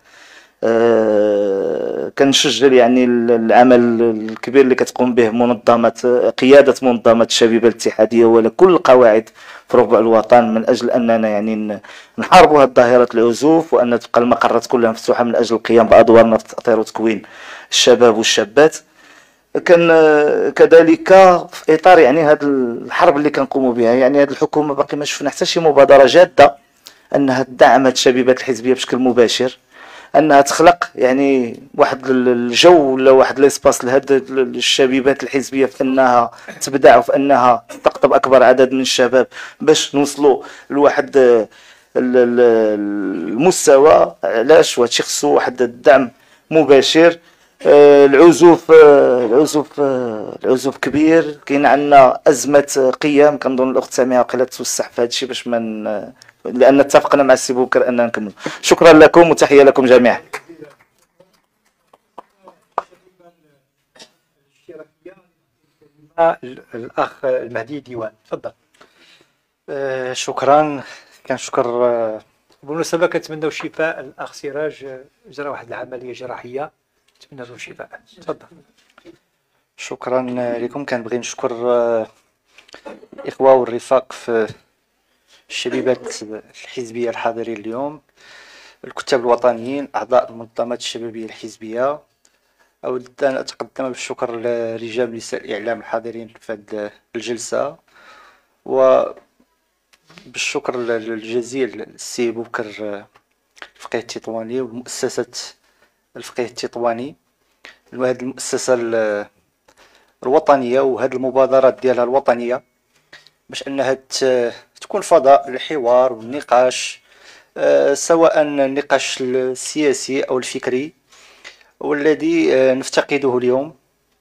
كنشجع يعني العمل الكبير اللي كتقوم به قياده منظمه الشبيبه الاتحاديه ولا كل القواعد في ربع الوطن، من اجل اننا يعني نحاربوا هذه ظاهره العزوف، وان تبقى المقرات كلها مفتوحه من اجل القيام بادوارنا في تاطير وتكوين الشباب والشابات. كان كذلك في اطار يعني هذه الحرب اللي كنقوموا بها، يعني هذه الحكومه باقي ما شفنا حتى شي مبادره جاده انها تدعم هذه الشبيبات الحزبيه بشكل مباشر، انها تخلق يعني واحد الجو ولا واحد ليسباس لهاد الشبيبات الحزبيه في انها تبدع وفي انها تقطب اكبر عدد من الشباب باش نوصلوا لواحد المستوى. علاش؟ وهادشي خصو واحد الدعم مباشر. العزوف كبير. كاين عندنا ازمه قيم، كنظن الاخت ساميه وقيله توسع في هادشي باش لان اتفقنا مع السي بوكر اننا نكمل. شكرا لكم وتحيه لكم جميعا. الاخ المهدي ديوان، تفضل. شكرا. كنشكر بالمناسبه كنتمناو الشفاء. الاخ سراج جرى واحد العمليه جراحيه، نتمنى له الشفاء. تفضل. شكرا لكم. كنبغي نشكر الاخوه والرفاق في الشبيبات الحزبيه الحاضرين اليوم، الكتاب الوطنيين، اعضاء المنظمات الشبابيه الحزبيه. اود ان اتقدم بالشكر لرجال ونساء الاعلام الحاضرين في هذه الجلسه، وبالشكر الجزيل للسي بوكر الفقيه التطواني ومؤسسه الفقيه التطواني. هذه المؤسسه الوطنية وهذه المبادرات ديالها الوطنية باش أنها تكون فضاء للحوار والنقاش، سواء النقاش السياسي أو الفكري، والذي نفتقده اليوم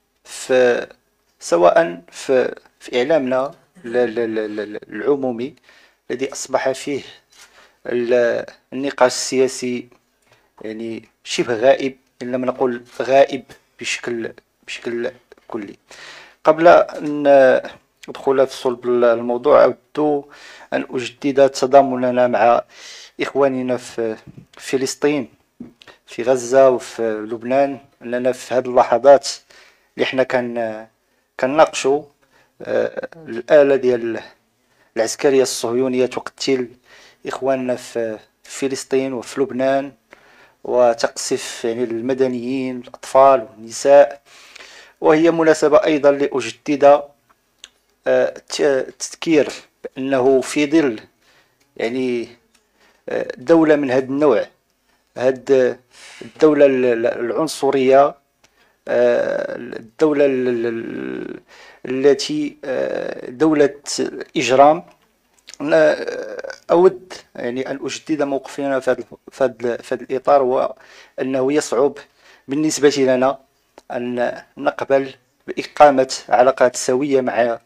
سواء في إعلامنا العمومي الذي أصبح فيه النقاش السياسي يعني شبه غائب، إن لم نقل غائب بشكل كلي. قبل أن أدخل في صلب الموضوع، أود أن أجدد تضامننا مع إخواننا في فلسطين، في غزة وفي لبنان، أننا في هذه اللحظات اللي احنا كنناقشوا الآلة ديال العسكرية الصهيونية تقتل إخواننا في فلسطين وفي لبنان، وتقصف يعني المدنيين الأطفال والنساء. وهي مناسبة أيضا لأجدد التذكير بأنه في ظل يعني دولة من هذا النوع، هذه الدولة العنصرية، الدولة التي دولة إجرام، أود يعني أن أجدد موقفنا في هذا الإطار، وأنه يصعب بالنسبة لنا أن نقبل بإقامة علاقات سوية مع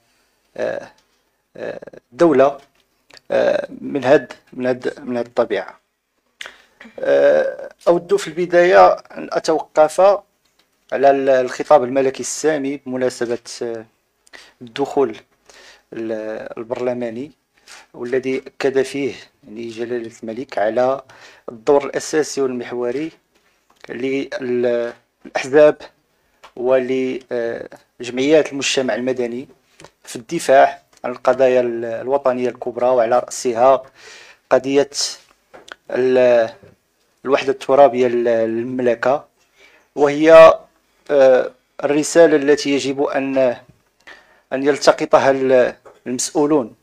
دولة من هذه الطبيعة. أود في البداية أن أتوقف على الخطاب الملكي السامي بمناسبة الدخول البرلماني، والذي أكد فيه يعني جلالة الملك على الدور الأساسي والمحوري للأحزاب ولجمعيات المجتمع المدني في الدفاع عن القضايا الوطنية الكبرى، وعلى رأسها قضية الوحدة الترابية للمملكة، وهي الرسالة التي يجب أن يلتقطها المسؤولون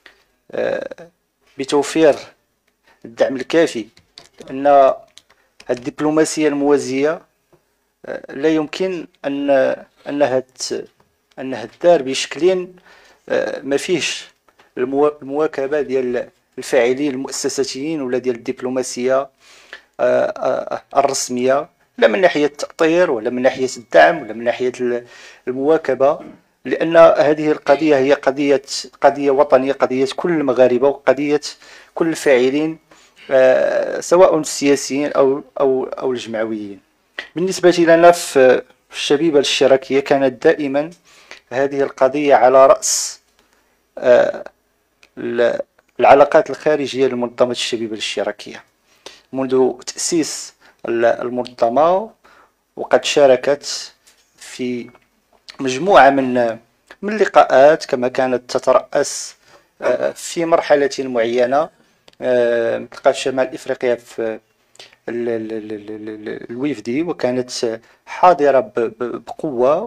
بتوفير الدعم الكافي. أن الدبلوماسية الموازية لا يمكن أنها تدار بشكل ما فيهش المواكبة ديال الفاعلين المؤسساتيين ولا ديال الدبلوماسية الرسمية، لا من ناحية التأطير ولا من ناحية الدعم ولا من ناحية المواكبة، لأن هذه القضية هي قضية وطنية، قضية كل المغاربة وقضية كل الفاعلين، سواء السياسيين أو الجمعويين. بالنسبة لنا في الشبيبة الاشتراكية كانت دائما هذه القضية على رأس العلاقات الخارجية لمنظمة الشبيبة الاشتراكية منذ تأسيس المنظمة، وقد شاركت في مجموعة من اللقاءات، كما كانت تترأس في مرحلة معينة منطقة شمال إفريقيا في الويفدي، وكانت حاضرة بقوة،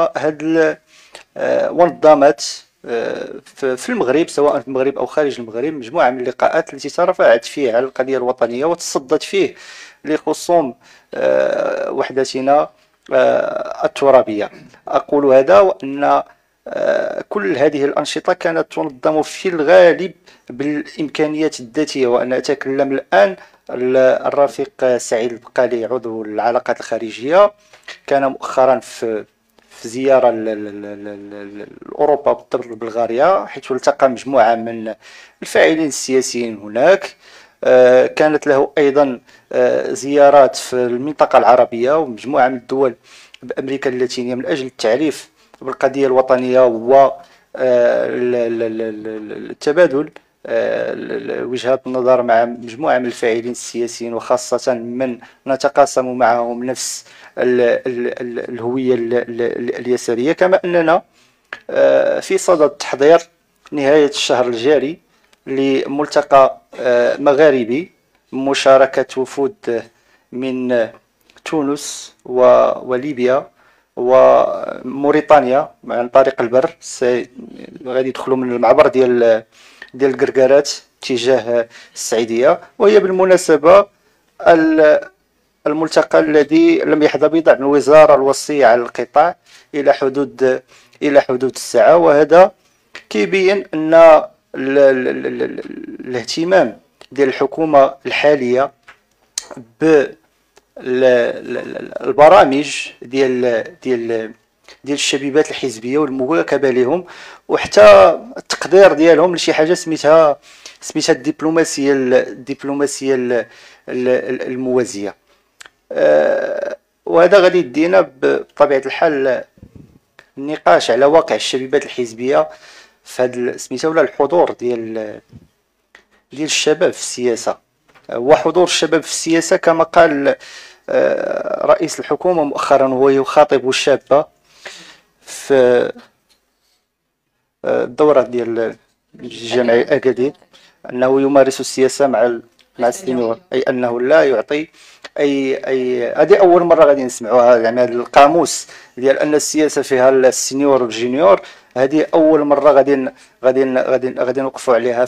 ونظمت في المغرب سواء في المغرب أو خارج المغرب مجموعة من اللقاءات التي ترفعت فيه على القضية الوطنية وتصدت فيه لخصوم وحدتنا الترابية. أقول هذا وأن كل هذه الأنشطة كانت تنظم في الغالب بالإمكانيات الذاتية. وأنا أتكلم الآن الرفيق سعيد البقالي عضو العلاقات الخارجية كان مؤخرا في زيارة لأوروبا بالضبط بلغاريا، حيث التقى مجموعة من الفاعلين السياسيين هناك. كانت له أيضا زيارات في المنطقة العربية ومجموعة من الدول بأمريكا اللاتينية من أجل التعريف بالقضية الوطنية والتبادل وجهات النظر مع مجموعة من الفاعلين السياسيين، وخاصة من نتقاسم معهم نفس الهوية اليسارية. كما أننا في صدد تحضير نهاية الشهر الجاري لملتقى مغاربي مشاركة وفود من تونس وليبيا وموريتانيا عن طريق البر، غادي يدخلوا من المعبر ديال القرقارات تجاه السعيدية. وهي بالمناسبة الملتقى الذي لم يحظى بضع من الوزارة الوصية على القطاع إلى حدود الساعة، وهذا كيبين أن الاهتمام ديال الحكومة الحالية بالبرامج ديال الشبيبات الحزبية والمواكبة لهم، وحتى التقدير ديالهم لشي حاجة سميتها الدبلوماسية الموازية. وهذا غادي يدينا بطبيعة الحال النقاش على واقع الشبيبات الحزبية في هذا سميتها ولا الحضور ديال الشباب في السياسة. وحضور الشباب في السياسة كما قال رئيس الحكومة مؤخرا وهو يخاطب الشابة في الدورة ديال الجامعة الأكاديمي أنه يمارس السياسة مع السينيور، أي أنه لا يعطي أي هذه أول مرة غادي نسمعوها، يعني هذا القاموس ديال أن السياسة فيها السينيور والجونيور، هذه أول مرة غادي نوقفوا عليها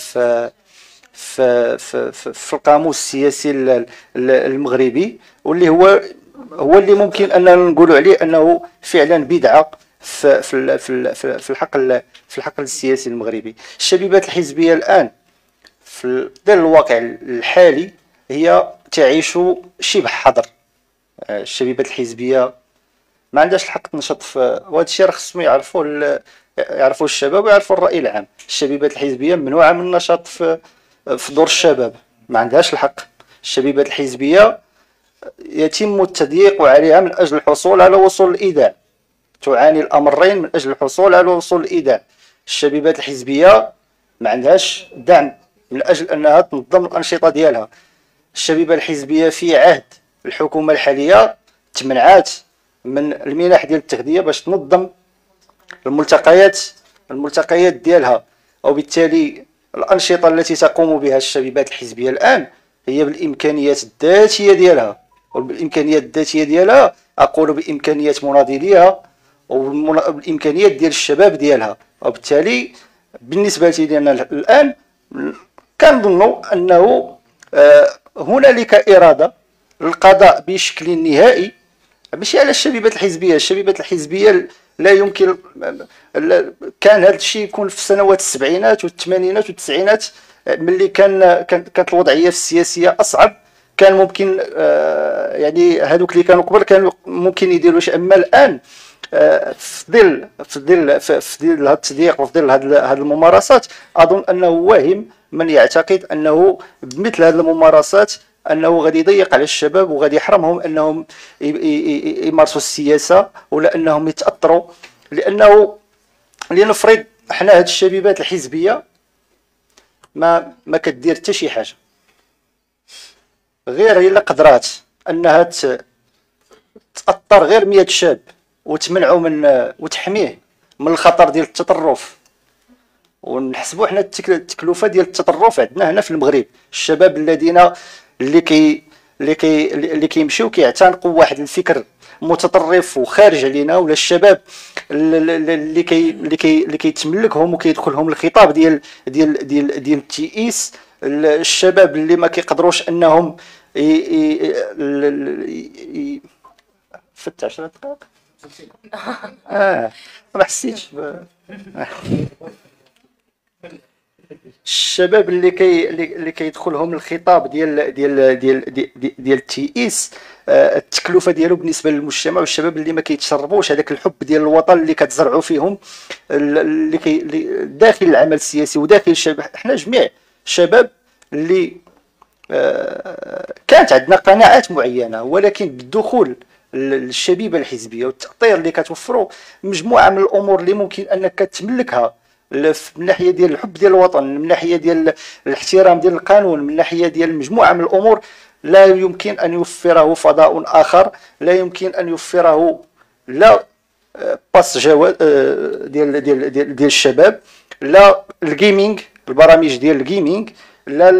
في القاموس السياسي المغربي، واللي هو اللي ممكن أننا نقولوا عليه أنه فعلا بدعة في الحقل السياسي المغربي. الشبيبات الحزبية الآن في ظل الواقع الحالي هي تعيش شبه حظر. الشبيبات الحزبية ما عندهاش الحق تنشط وهذا الشيء راه خصهم يعرفوا الشباب ويعرفوا الرأي العام. الشبيبات الحزبية ممنوعة من النشاط في دور الشباب، ما عندهاش الحق. الشبيبات الحزبية يتم التضييق عليها من أجل الحصول على وصول الإيداع، تعاني الأمرين من أجل الحصول على وصول الإيداع. الشبيبات الحزبية ما عندهاش دعم من أجل أنها تنظم الأنشطة ديالها. الشبيبة الحزبية في عهد الحكومة الحالية تمنعات من المنح ديال التغذية باش تنظم الملتقيات ديالها، وبالتالي الأنشطة التي تقوم بها الشبيبات الحزبية الآن هي بالإمكانيات الذاتية ديالها، وبالإمكانيات الذاتية ديالها أقول بإمكانيات مناضليها وبالإمكانيات ديال الشباب ديالها. وبالتالي بالنسبة لنا الآن كنظنوا أنه هنالك إرادة للقضاء بشكل نهائي ماشي على الشبيبات الحزبية. الشبيبات الحزبية لا يمكن كان هذا الشيء يكون في سنوات السبعينات والثمانينات والتسعينات ملي كانت الوضعية السياسية أصعب، كان ممكن يعني هذوك اللي كانوا قبل كانوا ممكن يديروا شيء. أما الآن في ظل هذا التضييق وفي ظل هذه الممارسات أظن أنه واهم من يعتقد أنه بمثل هذه الممارسات أنه غادي يضيق على الشباب وغادي يحرمهم أنهم يمارسوا السياسة ولا أنهم يتأثروا. لأنه لنفرض احنا هاد الشبيبات الحزبية ما كدير حتى شي حاجة غير إلا قدرات أنها تأثر غير 100 شاب وتمنعوا من وتحميه من الخطر ديال التطرف. ونحسبوا احنا التكلفة ديال التطرف عندنا هنا في المغرب، الشباب الذين اللي كيمشيو كيعتنقوا واحد الفكر متطرف وخارج علينا، ولا الشباب اللي كيتملكهم وكيدخلهم الخطاب ديال التيئيس، الشباب اللي ما كيقدروش انهم فت 10 دقائق ما حسيتش الشباب اللي كيدخلهم الخطاب ديال التيئيس، التكلفه ديالو بالنسبه للمجتمع، والشباب اللي ما كيتشربوش هذاك الحب ديال الوطن اللي كتزرعوا فيهم اللي داخل العمل السياسي وداخل الشباب. احنا جميع شباب اللي كانت عندنا قناعات معينه، ولكن بالدخول الشبيبه الحزبيه والتاطير اللي كتوفروا مجموعه من الامور اللي ممكن انك تملكها من ناحيه ديال الحب ديال الوطن، من ناحيه ديال الاحترام ديال القانون، من ناحيه ديال مجموعه من الامور لا يمكن ان يوفره فضاء اخر، لا يمكن ان يوفره لا باس جواز ديال الشباب، لا الجيمنج، البرامج ديال الجيمنج، لا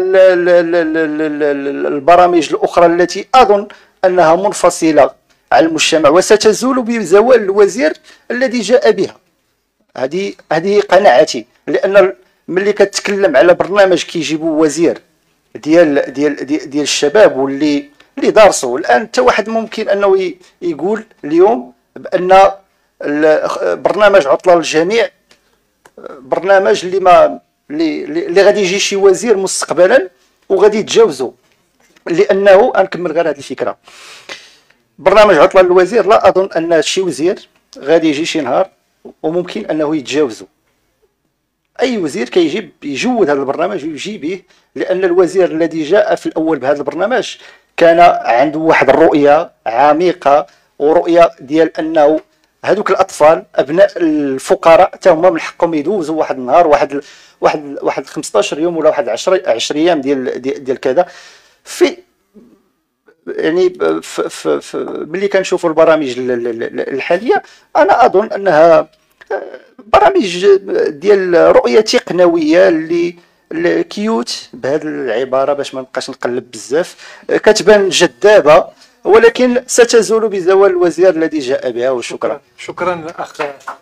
البرامج الاخرى التي اظن انها منفصله على المجتمع وستزول بزوال الوزير الذي جاء بها. هذه قناعتي، لان ملي كتكلم على برنامج كيجيبوا وزير ديال الشباب واللي اللي دارسوا الان. حتى واحد ممكن انه يقول اليوم بان برنامج عطله للجميع برنامج اللي ما اللي غادي يجي شي وزير مستقبلا وغادي يتجاوزوا، لانه غنكمل غير هذه الفكره. برنامج عطله للوزير لا اظن ان شي وزير غادي يجي شي نهار وممكن انه يتجاوزوا. اي وزير كيجيب يجود هذا البرنامج ويجي به، لان الوزير الذي جاء في الاول بهذا البرنامج كان عنده واحد الرؤيه عميقه، ورؤيه ديال انه هذوك الاطفال ابناء الفقراء حتى هما من حقهم يدوزوا واحد النهار واحد 15 يوم ولا واحد 10 ايام ديال كذا. في يعني ملي كنشوفوا البرامج الحاليه انا اظن انها برامج ديال رؤيه تقنويه اللي كيوت بهذه العباره باش ما نبقاش نقلب بزاف، كتبان جذابه، ولكن ستزول بزوال الوزير الذي جاء بها. وشكرا. شكرا الاخ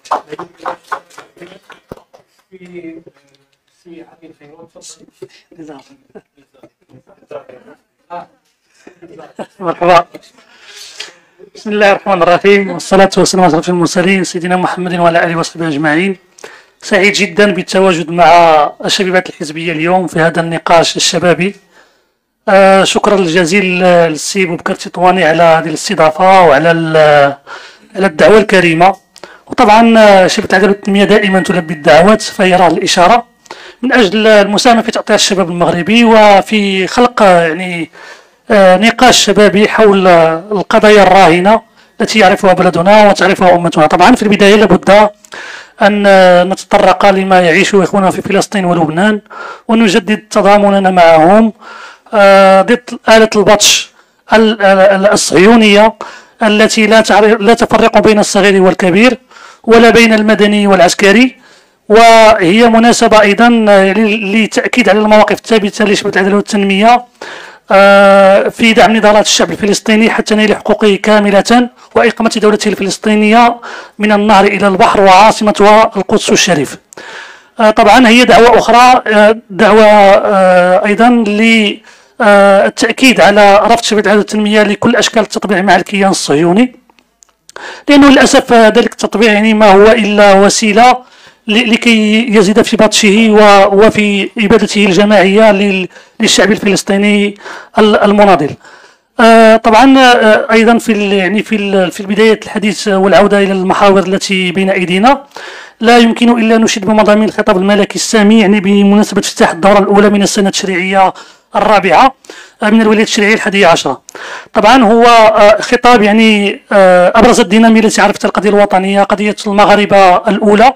مرحبا. بسم الله الرحمن الرحيم، والصلاة والسلام على أشرف المرسلين سيدنا محمد وعلى آله وصحبه أجمعين. سعيد جدا بالتواجد مع الشبيبات الحزبية اليوم في هذا النقاش الشبابي. شكرا الجزيل للسي بوبكر تطواني على هذه الاستضافة وعلى الدعوة الكريمة. وطبعا شبكة العدالة والتنمية دائما تلبي الدعوات، فهي راه الإشارة من أجل المساهمة في تأطير الشباب المغربي وفي خلق يعني نقاش شبابي حول القضايا الراهنة التي يعرفها بلدنا وتعرفها أمتنا. طبعا في البداية لابد أن نتطرق لما يعيشه إخواننا في فلسطين ولبنان، ونجدد تضامننا معهم ضد آلة البطش الصهيونية التي لا تفرق بين الصغير والكبير ولا بين المدني والعسكري. وهي مناسبة أيضا لتأكيد على المواقف الثابتة لشبكة العدالة والتنمية في دعم نضالات الشعب الفلسطيني حتى نيل حقوقه كاملة وإقامة دولته الفلسطينية من النهر إلى البحر وعاصمتها القدس الشريف. طبعا هي دعوة أخرى، دعوة أيضا للتأكيد على رفض شبكة العدالة والتنمية لكل أشكال التطبيع مع الكيان الصهيوني، لأنه للأسف ذلك التطبيع يعني ما هو إلا وسيلة لكي يزيد في بطشه وفي إبادته الجماعية للشعب الفلسطيني المناضل. طبعا أيضا في بداية الحديث والعودة إلى المحاور التي بين أيدينا، لا يمكن إلا نشيد بمضامين الخطاب الملكي السامي يعني بمناسبة افتتاح الدورة الأولى من السنة التشريعية الرابعة من الولاية التشريعية 11. طبعا هو خطاب يعني أبرز الدينامية التي عرفتها القضية الوطنية، قضية المغاربة الأولى،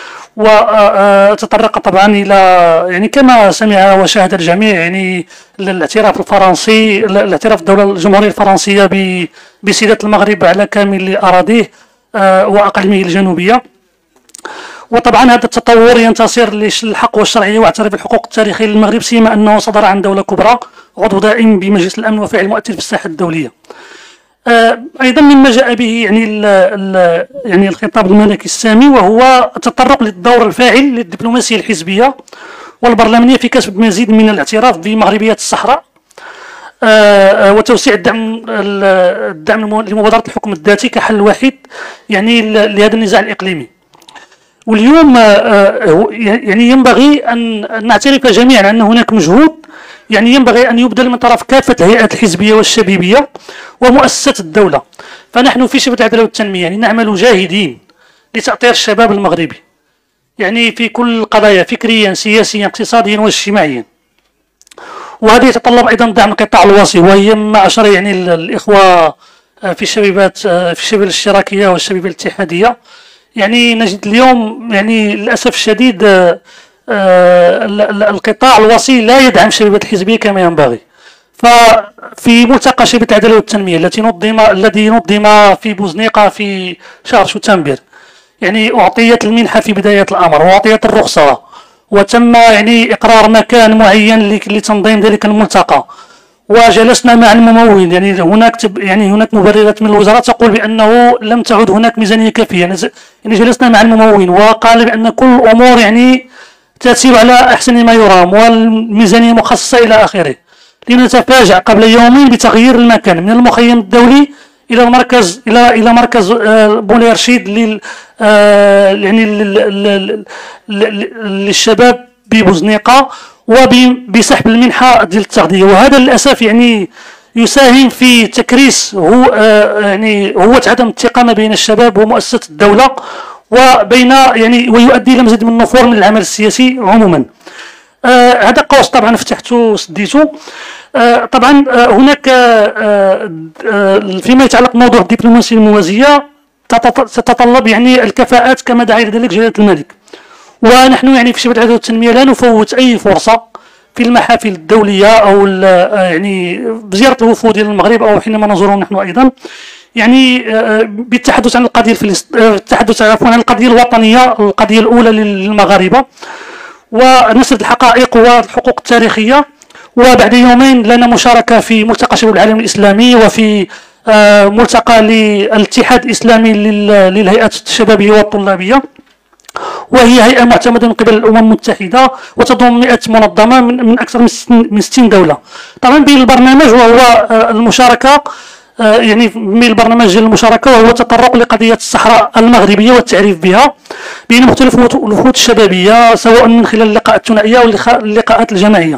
وتطرق طبعا الى يعني كما سمع وشاهد الجميع يعني الاعتراف الفرنسي، الاعتراف الدولة الجمهورية الفرنسية بسيادة المغرب على كامل أراضيه وأقاليمه الجنوبية. وطبعا هذا التطور ينتصر للحق والشرعية واعتراف الحقوق التاريخية للمغرب، سيما أنه صدر عن دولة كبرى عضو دائم بمجلس الأمن وفاعل مؤثر في الساحة الدولية. أيضا مما جاء به يعني الخطاب الملكي السامي، وهو التطرق للدور الفاعل للدبلوماسية الحزبية والبرلمانية في كسب مزيد من الاعتراف بمغربية الصحراء وتوسيع الدعم لمبادرة الحكم الذاتي كحل وحيد يعني لهذا النزاع الإقليمي. واليوم يعني ينبغي أن نعترف جميعا أن هناك مجهود يعني ينبغي أن يبذل من طرف كافة الهيئات الحزبية والشبيبية ومؤسسات الدولة. فنحن في شبكة العدالة والتنمية يعني نعمل جاهدين لتأطير الشباب المغربي يعني في كل القضايا، فكريا سياسيا اقتصاديا واجتماعيا. وهذا يتطلب أيضا دعم القطاع الوصي، وهي معشر يعني الإخوة في الشبيبات في الشبيبة الاشتراكية والشبيبة الاتحادية. يعني نجد اليوم يعني للأسف الشديد القطاع الوصي لا يدعم الشبيبات الحزبية كما ينبغي. ففي ملتقى شبيبة العدالة والتنمية الذي نظم في بوزنيقة في شهر شتنبر، يعني أعطيت المنحة في بداية الأمر وأعطيت الرخصة، وتم يعني إقرار مكان معين لتنظيم ذلك الملتقى. وجلسنا مع الممول، يعني هناك مبررات من الوزارة تقول بأنه لم تعد هناك ميزانية كافية. يعني جلسنا مع الممول وقال بأن كل الأمور يعني تسير على أحسن ما يرام والميزانية مخصصة إلى آخره، لنتفاجأ قبل يومين بتغيير المكان من المخيم الدولي إلى المركز إلى مركز بوليرشيد يعني للشباب ببوزنيقة، وبسحب المنحة ديال التغذية. وهذا للأسف يعني يساهم في تكريس هو عدم الثقة ما بين الشباب ومؤسسة الدولة وبين يعني ويؤدي إلى مزيد من النفور من العمل السياسي عموما. هذا قوس طبعا فتحته وسديته. طبعا هناك فيما يتعلق بموضوع الدبلوماسية الموازية تتطلب يعني الكفاءات كما دعا إلى ذلك جلالة الملك، ونحن يعني في شبكة العدالة والتنمية لا نفوت أي فرصة في المحافل الدولية أو يعني بزيارة الوفود إلى المغرب أو حينما نزورهم نحن أيضا، يعني بالتحدث عن القضية التحدث عن القضية الوطنية، القضية الأولى للمغاربة، ونسرد الحقائق والحقوق التاريخية. وبعد يومين لنا مشاركة في ملتقى شباب العالم الإسلامي وفي ملتقى للاتحاد الإسلامي للهيئات الشبابية والطلابية، وهي هيئة معتمدة من قبل الأمم المتحدة وتضم 100 منظمة من أكثر من 60 دولة. طبعا بالبرنامج وهو المشاركة يعني من البرنامج ديال المشاركة وهو تطرق لقضية الصحراء المغربية والتعريف بها بين مختلف الوفود الشبابية سواء من خلال اللقاءات الثنائية أو اللقاءات الجماعية.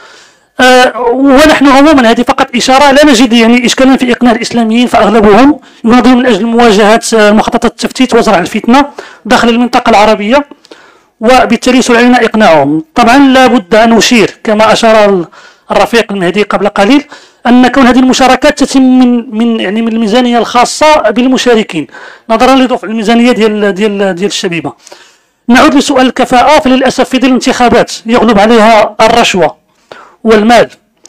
ونحن عموما هذه فقط إشارة، لا نجد يعني إشكالا في إقناع الإسلاميين، فأغلبهم يناضلون من أجل مواجهة مخططات التفتيت وزرع الفتنة داخل المنطقة العربية، وبالتالي يسهل علينا إقناعهم. طبعا لا بد أن نشير كما أشار الرفيق المهدي قبل قليل أن كون هذه المشاركات تتم من الميزانية الخاصة بالمشاركين نظرا لضعف الميزانية ديال الشبيبة. نعود لسؤال الكفاءة، فللأسف في ظل الانتخابات يغلب عليها الرشوة والمال،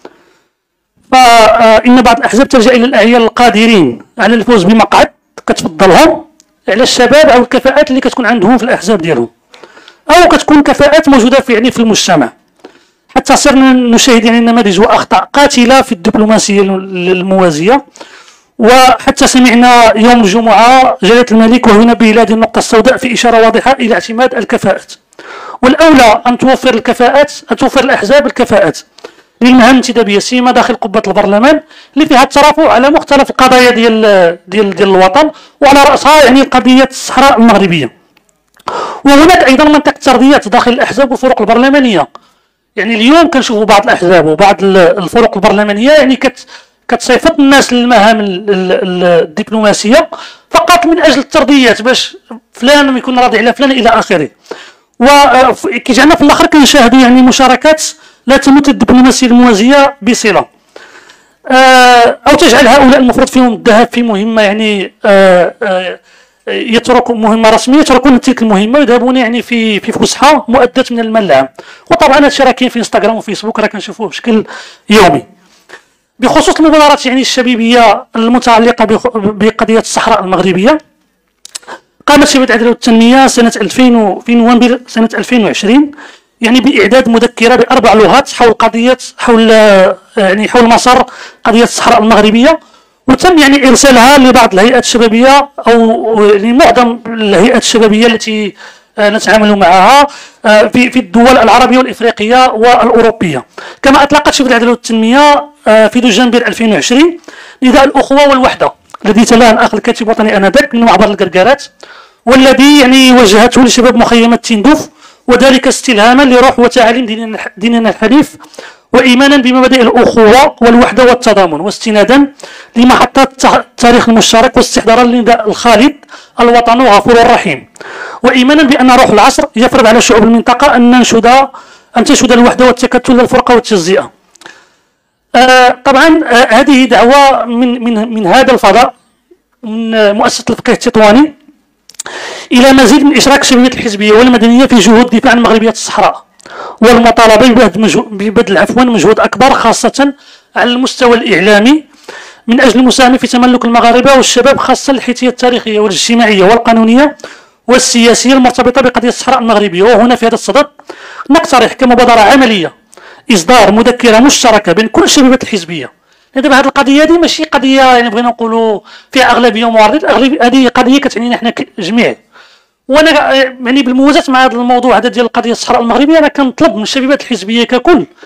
فإن بعض الأحزاب تلجأ إلى الأعيان القادرين على الفوز بمقعد كتفضلهم على الشباب أو الكفاءات اللي كتكون عندهم في الأحزاب ديالهم، أو كتكون كفاءات موجودة في المجتمع، حتى صرنا نشاهد يعني نماذج وأخطاء قاتلة في الدبلوماسية الموازية. وحتى سمعنا يوم الجمعة جلالة الملك وينبه إلى هذه النقطة السوداء في إشارة واضحة إلى اعتماد الكفاءات، والأولى أن توفر الكفاءات، أن توفر الأحزاب الكفاءات للمهام الانتدابية سيما داخل قبة البرلمان اللي فيها الترافع على مختلف القضايا ديال الوطن، وعلى رأسها يعني قضية الصحراء المغربية. وهناك أيضا منطقة الترضيات داخل الأحزاب والفرق البرلمانية. يعني اليوم كنشوفوا بعض الأحزاب وبعض الفرق البرلمانية يعني كتصيفط الناس للمهام الدبلوماسية فقط من أجل الترضيات باش فلان يكون راضي على فلان إلى آخره، وكيجعلنا في الآخر كنشاهدوا يعني مشاركات لا تمت الدبلوماسية الموازية بصلة، أو تجعل هؤلاء المفروض فيهم الذهاب في مهمة يعني يتركوا مهمة رسمية، يتركون تلك المهمة ويذهبون يعني في فسحة مؤدة من المال العام. وطبعا هادشي راه كاين في انستغرام وفيسبوك راه كنشوفوه بشكل يومي. بخصوص المبادرات يعني الشبيبية المتعلقة بقضية الصحراء المغربية، قامت شبكة العدالة والتنمية سنة 2000 في نوفمبر سنة 2020 يعني بإعداد مذكرة ب4 لغات حول مسار قضية الصحراء المغربية، وتم يعني إرسالها لبعض الهيئات الشبابية أو يعني معظم الهيئات الشبابية التي نتعامل معها في الدول العربية والإفريقية والأوروبية. كما أطلقت شبكة العدالة والتنمية في دجنبر 2020 نداء الأخوة والوحدة الذي تلاه الأخ الكاتب الوطني آنذاك من معبر القرقارات، والذي يعني وجهته لشباب مخيمات تندوف، وذلك استلهاما لروح وتعاليم ديننا الحنيف وإيمانا بمبادئ الأخوة والوحدة والتضامن، واستنادا لمحطات التاريخ المشترك واستحضارا للنداء الخالد الوطن غفور رحيم، وإيمانا بأن روح العصر يفرض على شعوب المنطقة أن تنشد الوحدة والتكتل للفرقة والتجزئة. طبعا هذه دعوة من هذا الفضاء من مؤسسة الفقيه التطواني إلى مزيد من إشراك الشبابية الحزبية والمدنية في جهود دفاع عن مغربية الصحراء، والمطالبة ببذل مجهود أكبر خاصة على المستوى الإعلامي من أجل المساهمة في تملك المغاربة والشباب، خاصة الحيثية التاريخية والاجتماعية والقانونية والسياسية المرتبطة بقضية الصحراء المغربية. وهنا في هذا الصدد نقترح كمبادرة عملية إصدار مذكرة مشتركة بين كل الشبابات الحزبية. دابا هذه القضية هذه ماشي قضية يعني بغينا نقولوا فيها أغلبية ومعارضين، هذه قضية كتعنينا حنا جميع. وانا يعني بالموازاة مع هذا الموضوع هذا ديال القضيه الصحراء المغربيه انا كنطلب من الشبيبات الحزبيه ككل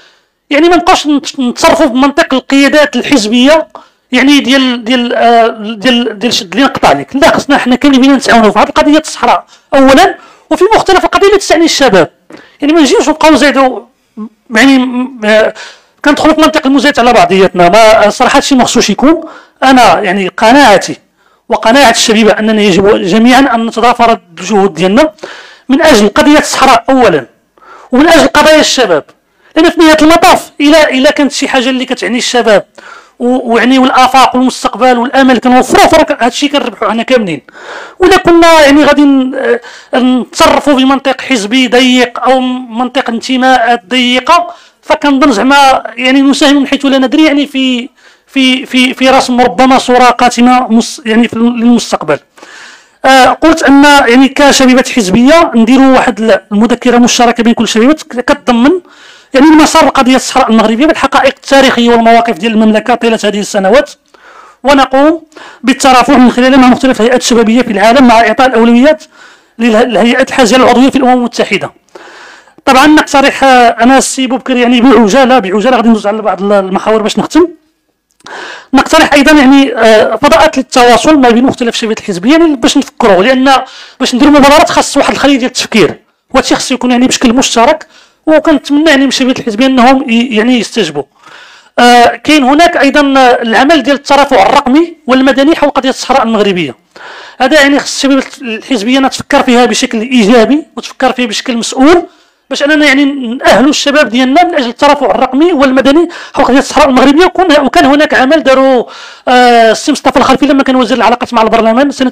يعني ما نبقاوش نتصرفوا بمنطق القيادات الحزبيه، يعني ديال شد لي نقطع لك. لا، خصنا حنا كاملين بينا نتعاونوا في هذه القضيه الصحراء اولا، وفي مختلف القضايا اللي تعني الشباب. يعني ما نجيوش نبقاو نزيدوا، يعني كندخلوا في منطق المزايدة على بعضياتنا. ما صراحه هادشي ما خصوش يكون. انا يعني قناعتي وقناعه الشبيبه اننا يجب جميعا ان نتضافر الجهود ديالنا من اجل قضيه الصحراء اولا، ومن اجل قضايا الشباب. لان في نهايه المطاف الا كانت شي حاجه اللي كتعني الشباب ويعني والافاق والمستقبل والامل كنوفروه، فراه هادشي كنربحوا حنا كاملين. ولا كنا يعني غادي نتصرفوا بمنطق حزبي ضيق او منطق انتماءات ضيقه، فكنظن زعما يعني نساهم من حيث لا ندري يعني في رسم ربما صوره قاتمه يعني في للمستقبل. قلت ان يعني كشبيبه حزبيه نديروا واحد المذكره مشتركه بين كل الشبيبات كتضمن يعني مسار قضيه الصحراء المغربيه بالحقائق التاريخيه والمواقف ديال المملكه طيله هذه السنوات، ونقوم بالترافع من خلالها مع مختلف الهيئات الشبابيه في العالم مع اعطاء الاولويات للهيئات الحازيه العضويه في الامم المتحده. طبعا نقترح انا السي بوبكر يعني بعجاله غادي ندوز على بعض المحاور باش نختم. نقترح ايضا يعني فضاءات للتواصل ما بين مختلف الشبيبات الحزبيه يعني باش نفكروا، لان باش نديروا مبادرات خاص واحد الخليه ديال التفكير، وهادشي خاص يكون يعني بشكل مشترك، وكنتمنى يعني من الشبيبات الحزبيه انهم يعني يستجبوا. كاين هناك ايضا العمل ديال الترافع الرقمي والمدني حول قضيه الصحراء المغربيه. هذا يعني خص الشبيبات الحزبيه تفكر فيها بشكل ايجابي وتفكر فيها بشكل مسؤول، باش اننا يعني ناهلوا الشباب ديالنا من اجل الترافع الرقمي والمدني حول قضيه الصحراء المغربيه. وكان هناك عمل داروا السي مصطفى الخلفي لما كان وزير العلاقات مع البرلمان سنه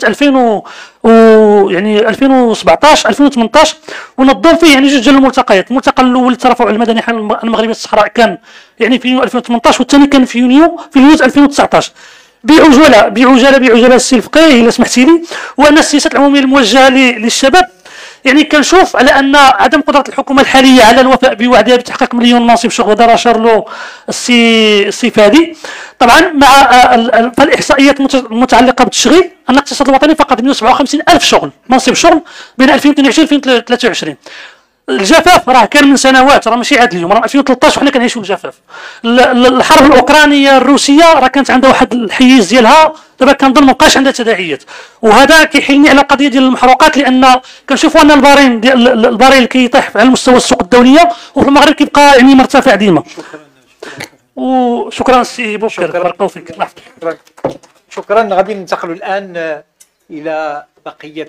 2017 2018، ونظم فيه يعني جوج ديال الملتقيات. الملتقى الاول الترافع المدني حول المغربيه الصحراء كان يعني في يونيو 2018، والثاني كان في يونيو 2019. بعجاله السي الفقيه الا سمحتي لي، وان السياسات العموميه الموجهه للشباب يعني كنشوف على ان عدم قدره الحكومه الحاليه على الوفاء بوعدها بتحقيق مليون منصب شغل، هذا اشار له السي فادي. طبعا مع فالاحصائيات المتعلقه بالتشغيل ان الاقتصاد الوطني فقد 157,000 شغل منصب شغل بين 2022 و 2023. الجفاف راه كان من سنوات، راه ماشي عاد اليوم، راه 2013 وحنا كنعيشوا الجفاف. الحرب الاوكرانيه الروسيه راه كانت عندها واحد الحيز ديالها، دابا كنظن مابقاش عندها تداعيات. وهذا كيحيلني على القضيه ديال المحروقات، لان كنشوفوا ان الباريل كيطيح على مستوى السوق الدوليه، وفي المغرب كيبقى يعني مرتفع ديما. وشكرا سي بوكر، بارك الله فيك. شكرا. غادي ننتقلوا الان الى بقيه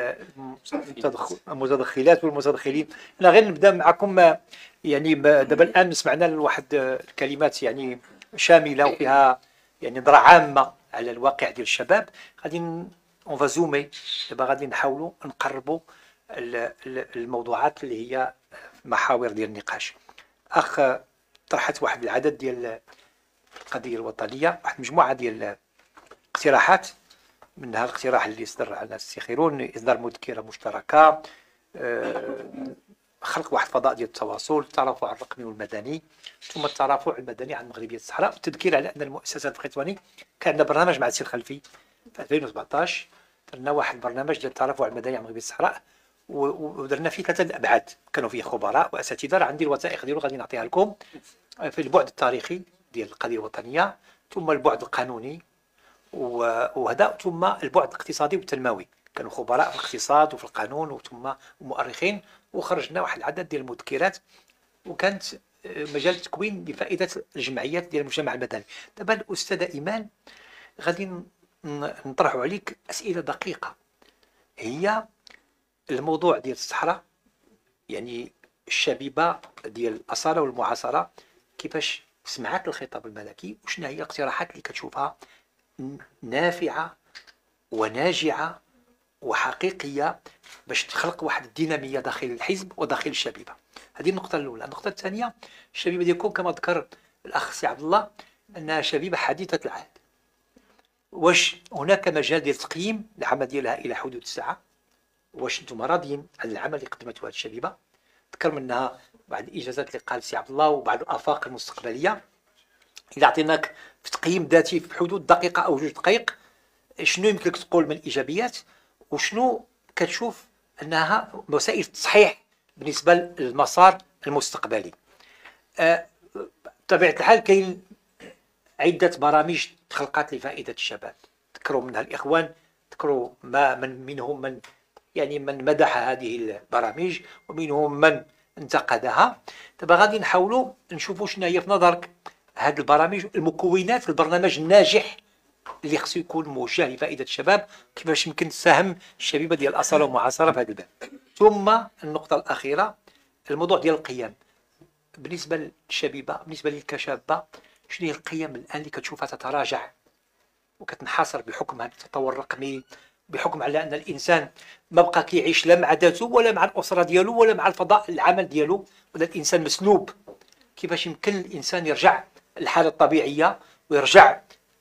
المتدخلات والمتدخلين. انا غير نبدا معكم يعني دابا الان سمعنا لواحد الكلمات يعني شامله وفيها يعني نظره عامه على الواقع ديال الشباب. غادي اون فا زومي دابا، غادي نحاولوا نقربوا الموضوعات اللي هي محاور ديال النقاش. اخ طرحت واحد العدد ديال القضيه الوطنيه، واحد المجموعه ديال اقتراحات، منها الاقتراح اللي صدر على السي خيرون اصدار مذكره مشتركه، خلق واحد فضاء ديال التواصل، الترافع الرقمي والمدني، ثم الترافع المدني عن مغربيه الصحراء، والتذكير على ان المؤسسات الخطواني كان عندنا برنامج مع السي الخلفي في 2017، درنا واحد البرنامج ديال الترافع المدني عن مغربيه الصحراء، ودرنا فيه 3 ابعاد كانوا فيه خبراء واساتذه. راه عندي الوثائق ديالو غادي نعطيها لكم، في البعد التاريخي ديال القضيه الوطنيه، ثم البعد القانوني وهذا، ثم البعد الاقتصادي والتنموي. كانوا خبراء في الاقتصاد وفي القانون وثم مؤرخين، وخرجنا واحد العدد ديال المذكرات، وكانت مجال التكوين لفائده الجمعيات ديال المجتمع المدني. دابا الاستاذه ايمان غادي نطرحوا عليك اسئله دقيقه، هي الموضوع ديال الصحراء، يعني الشبيبه ديال الاصاله والمعاصره كيفاش سمعت الخطاب الملكي، وشنو هي الاقتراحات اللي كتشوفها نافعه وناجعه وحقيقيه باش تخلق واحد الديناميه داخل الحزب وداخل الشبيبه. هذه النقطه الاولى. النقطه الثانيه، الشبيبه ديالكم كما ذكر الاخ سي عبد الله انها شبيبه حديثه العهد، واش هناك مجال ديال تقييم العمل ديالها الى حدود الساعه؟ واش انتم راضيين على العمل اللي قدمته هذه الشبيبه؟ ذكر منها بعض الاجازات اللي قال سي عبد الله وبعض الافاق المستقبليه. اذا عطيناك في تقييم ذاتي في حدود دقيقه او 2 دقائق، شنو يمكنك تقول من الايجابيات، وشنو كتشوف انها وسائل التصحيح بالنسبه للمسار المستقبلي؟ بطبيعة الحال كاين عدة برامج تخلقات لفائدة الشباب، ذكروا منها الإخوان، ذكروا منهم من يعني من مدح هذه البرامج ومنهم من انتقدها. دابا غادي نحاولوا نشوفوا شنو هي في نظرك هذه البرامج، المكونات البرنامج الناجح اللي خصو يكون موجه لفائدة الشباب، كيفاش يمكن تساهم الشبيبة ديال الأصالة والمعاصرة في هذا الباب. ثم النقطة الأخيرة الموضوع ديال القيم بالنسبة للشبيبة، بالنسبة لك كشابة، شنو هي القيم الآن اللي كتشوفها تتراجع وكتنحصر بحكم هذا التطور الرقمي، بحكم على أن الإنسان ما بقى كيعيش لا مع ذاته ولا مع الأسرة ديالو ولا مع الفضاء العمل ديالو، ولا الإنسان مسلوب. كيفاش يمكن الإنسان يرجع الحالة الطبيعية ويرجع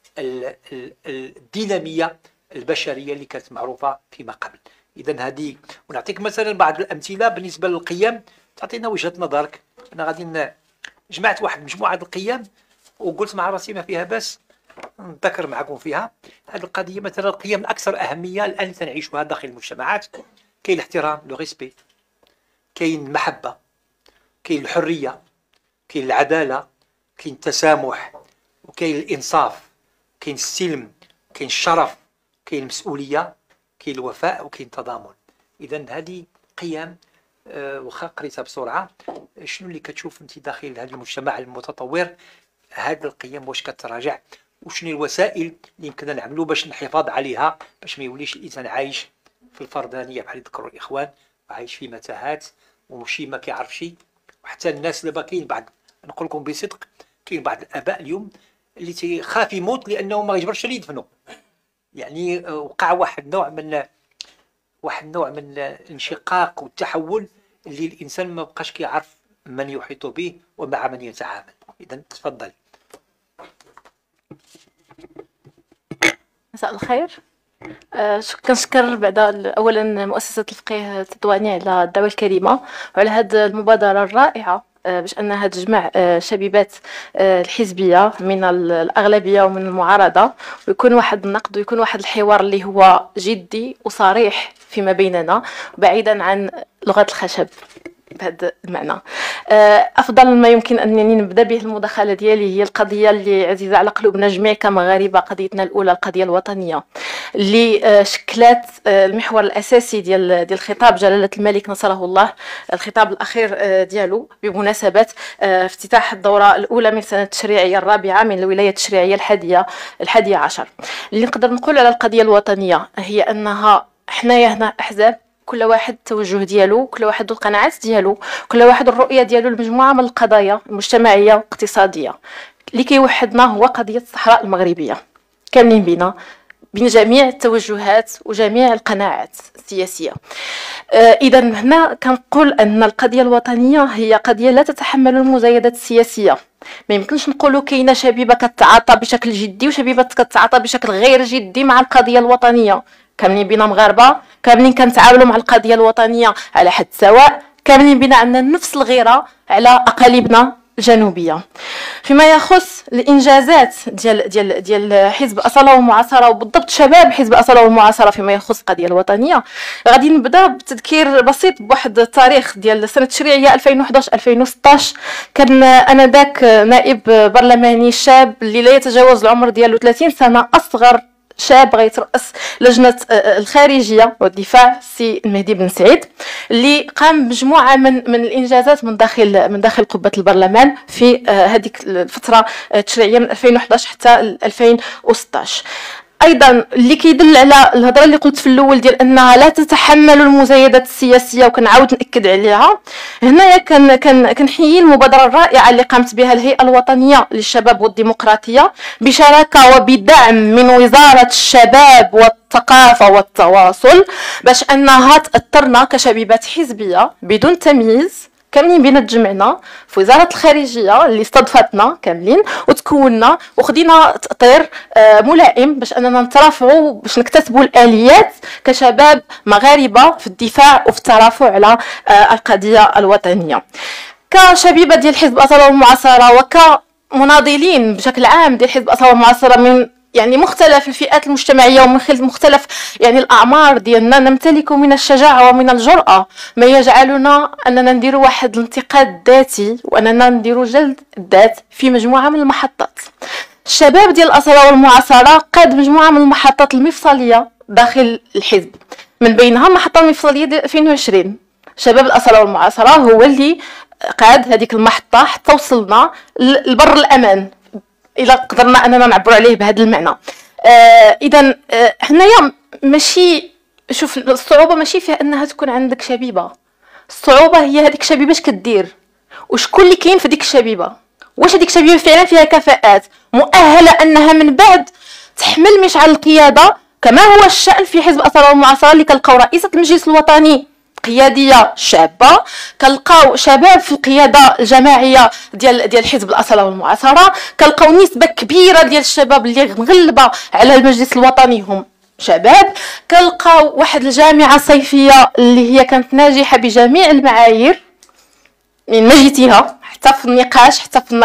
الدينامية البشرية اللي كانت معروفة فيما قبل؟ إذا هذه، ونعطيك مثلا بعض الأمثلة بالنسبة للقيم تعطينا وجهة نظرك. أنا غادي جمعت واحد مجموعة القيم وقلت مع راسي ما فيها بس نذكر معكم فيها. هذه القضية مثلا القيم الأكثر أهمية الآن تنعيشها داخل المجتمعات، كاين الاحترام، لو ريسبي، كاين المحبة، كاين الحرية، كاين العدالة، كاين التسامح، وكاين الإنصاف، كاين السلم، كاين الشرف، كاين المسؤولية، كاين الوفاء، وكاين التضامن. إذا هذه قيم واخا قريتها بسرعة. شنو اللي كتشوف انت داخل هذا المجتمع المتطور هذه القيم واش كتراجع، وشنو الوسائل اللي يمكننا نعملوا باش الحفاظ عليها، باش ما يوليش الانسان عايش في الفردانيه بحال ذكروا الاخوان، عايش في متاهات وشي ما كيعرف شي. وحتى الناس دابا كاين بعض، نقول لكم بصدق، كاين بعض الاباء اليوم اللي تيخاف يموت لانه ما يجبرش اللي يدفنوا. يعني وقع واحد النوع من الانشقاق والتحول اللي الانسان ما بقاش كيعرف من يحيط به ومع من يتعامل. اذا تفضل. مساء الخير. كنشكر بعدا اولا مؤسسه الفقيه التطواني على الدعوه الكريمه وعلى هذه المبادره الرائعه باش انها تجمع شبيبات الحزبيه من الاغلبيه ومن المعارضه، ويكون واحد النقد ويكون واحد الحوار اللي هو جدي وصريح فيما بيننا بعيدا عن لغه الخشب بهذا المعنى. افضل ما يمكن انني نبدا به المداخله ديالي هي القضيه اللي عزيزه على قلوبنا جميع كمغاربه، قضيتنا الاولى القضيه الوطنيه اللي شكلت المحور الاساسي ديال خطاب جلاله الملك نصره الله، الخطاب الاخير ديالو بمناسبه افتتاح الدوره الاولى من سنه التشريعيه الرابعه من الولايه التشريعيه الحادية عشر. اللي نقدر نقول على القضيه الوطنيه هي انها حنايا هنا احزاب، كل واحد التوجه ديالو، كل واحد القناعات ديالو، كل واحد الرؤيه ديالو لمجموعه من القضايا المجتمعيه والاقتصاديه. اللي كيوحدنا هو قضيه الصحراء المغربيه، كاملين بين جميع التوجهات وجميع القناعات السياسيه. اذا هنا كنقول ان القضيه الوطنيه هي قضيه لا تتحمل المزايدات السياسيه. ما يمكنش نقولوا كاينه شبيبه كتعاطى بشكل جدي وشبيبه كتعاطى بشكل غير جدي مع القضيه الوطنيه. كاملين بينا مغاربه، كاملين كنتعاملوا مع القضيه الوطنيه على حد سواء، كاملين بينا عندنا نفس الغيره على اقاليمنا الجنوبيه. فيما يخص الانجازات ديال حزب اصاله والمعاصره، وبالضبط شباب حزب اصاله والمعاصره فيما يخص القضيه الوطنيه، غادي نبدا بتذكير بسيط بواحد التاريخ ديال سنه التشريعيه 2011 2016. كان انا ذاك نائب برلماني شاب اللي لا يتجاوز العمر ديالو 30 سنه، اصغر شاب غيترأس لجنة الخارجية والدفاع السي المهدي بن سعيد، اللي قام بمجموعة من الإنجازات من داخل قبة البرلمان في هذيك الفترة التشريعية من 2011 حتى 2016. ايضا اللي كيدل على الهضره اللي قلت في الاول ديال انها لا تتحمل المزايدات السياسيه، وكنعاود ناكد عليها هنايا. كنحيي المبادره الرائعه اللي قامت بها الهيئه الوطنيه للشباب والديمقراطيه بشراكه وبدعم من وزاره الشباب والثقافه والتواصل، باش انها تاثرنا كشبيبات حزبيه بدون تمييز. كاملين بينا تجمعنا في وزاره الخارجيه اللي استضفتنا كاملين وتكوننا وخدينا تاطير ملائم باش اننا نترافعوا، باش نكتسبوا الاليات كشباب مغاربه في الدفاع وفي الترافع على القضيه الوطنيه. كشبيبه ديال حزب اصاله والمعاصره وكمناضلين بشكل عام ديال حزب اصاله والمعاصره من يعني مختلف الفئات المجتمعية ومن مختلف يعني الأعمار ديالنا نمتلك من الشجاعة ومن الجرأة ما يجعلنا أننا ندير واحد الانتقاد ذاتي وأننا ندير جلد الذات في مجموعة من المحطات. الشباب ديال الأصالة والمعاصرة قاد مجموعة من المحطات المفصلية داخل الحزب، من بينها المحطة المفصلية ديال 2020. شباب الأصالة والمعاصرة هو اللي قاد هذيك المحطة حتى وصلنا لبر الأمان، إلا قدرنا أننا نعبر عليه بهذا المعنى. إذا حنايا ماشي، شوف الصعوبة ماشي فيها أنها تكون عندك شبيبة، الصعوبة هي هذيك الشبيبة اش كدير وشكون اللي كاين في ديك الشبيبة، واش هذيك الشبيبة فعلا فيها كفاءات مؤهلة أنها من بعد تحمل مشعل القيادة كما هو الشأن في حزب الأصالة والمعاصرة اللي كنلقاو رئيسة المجلس الوطني قياديه شابه، كنلقاو شباب في القياده الجماعيه ديال حزب الاصاله والمعاصره، كنلقاو نسبه كبيره ديال الشباب اللي مغلبه على المجلس الوطني هم شباب، كنلقاو واحد الجامعه صيفيه اللي هي كانت ناجحه بجميع المعايير من مجيتها، حتى في النقاش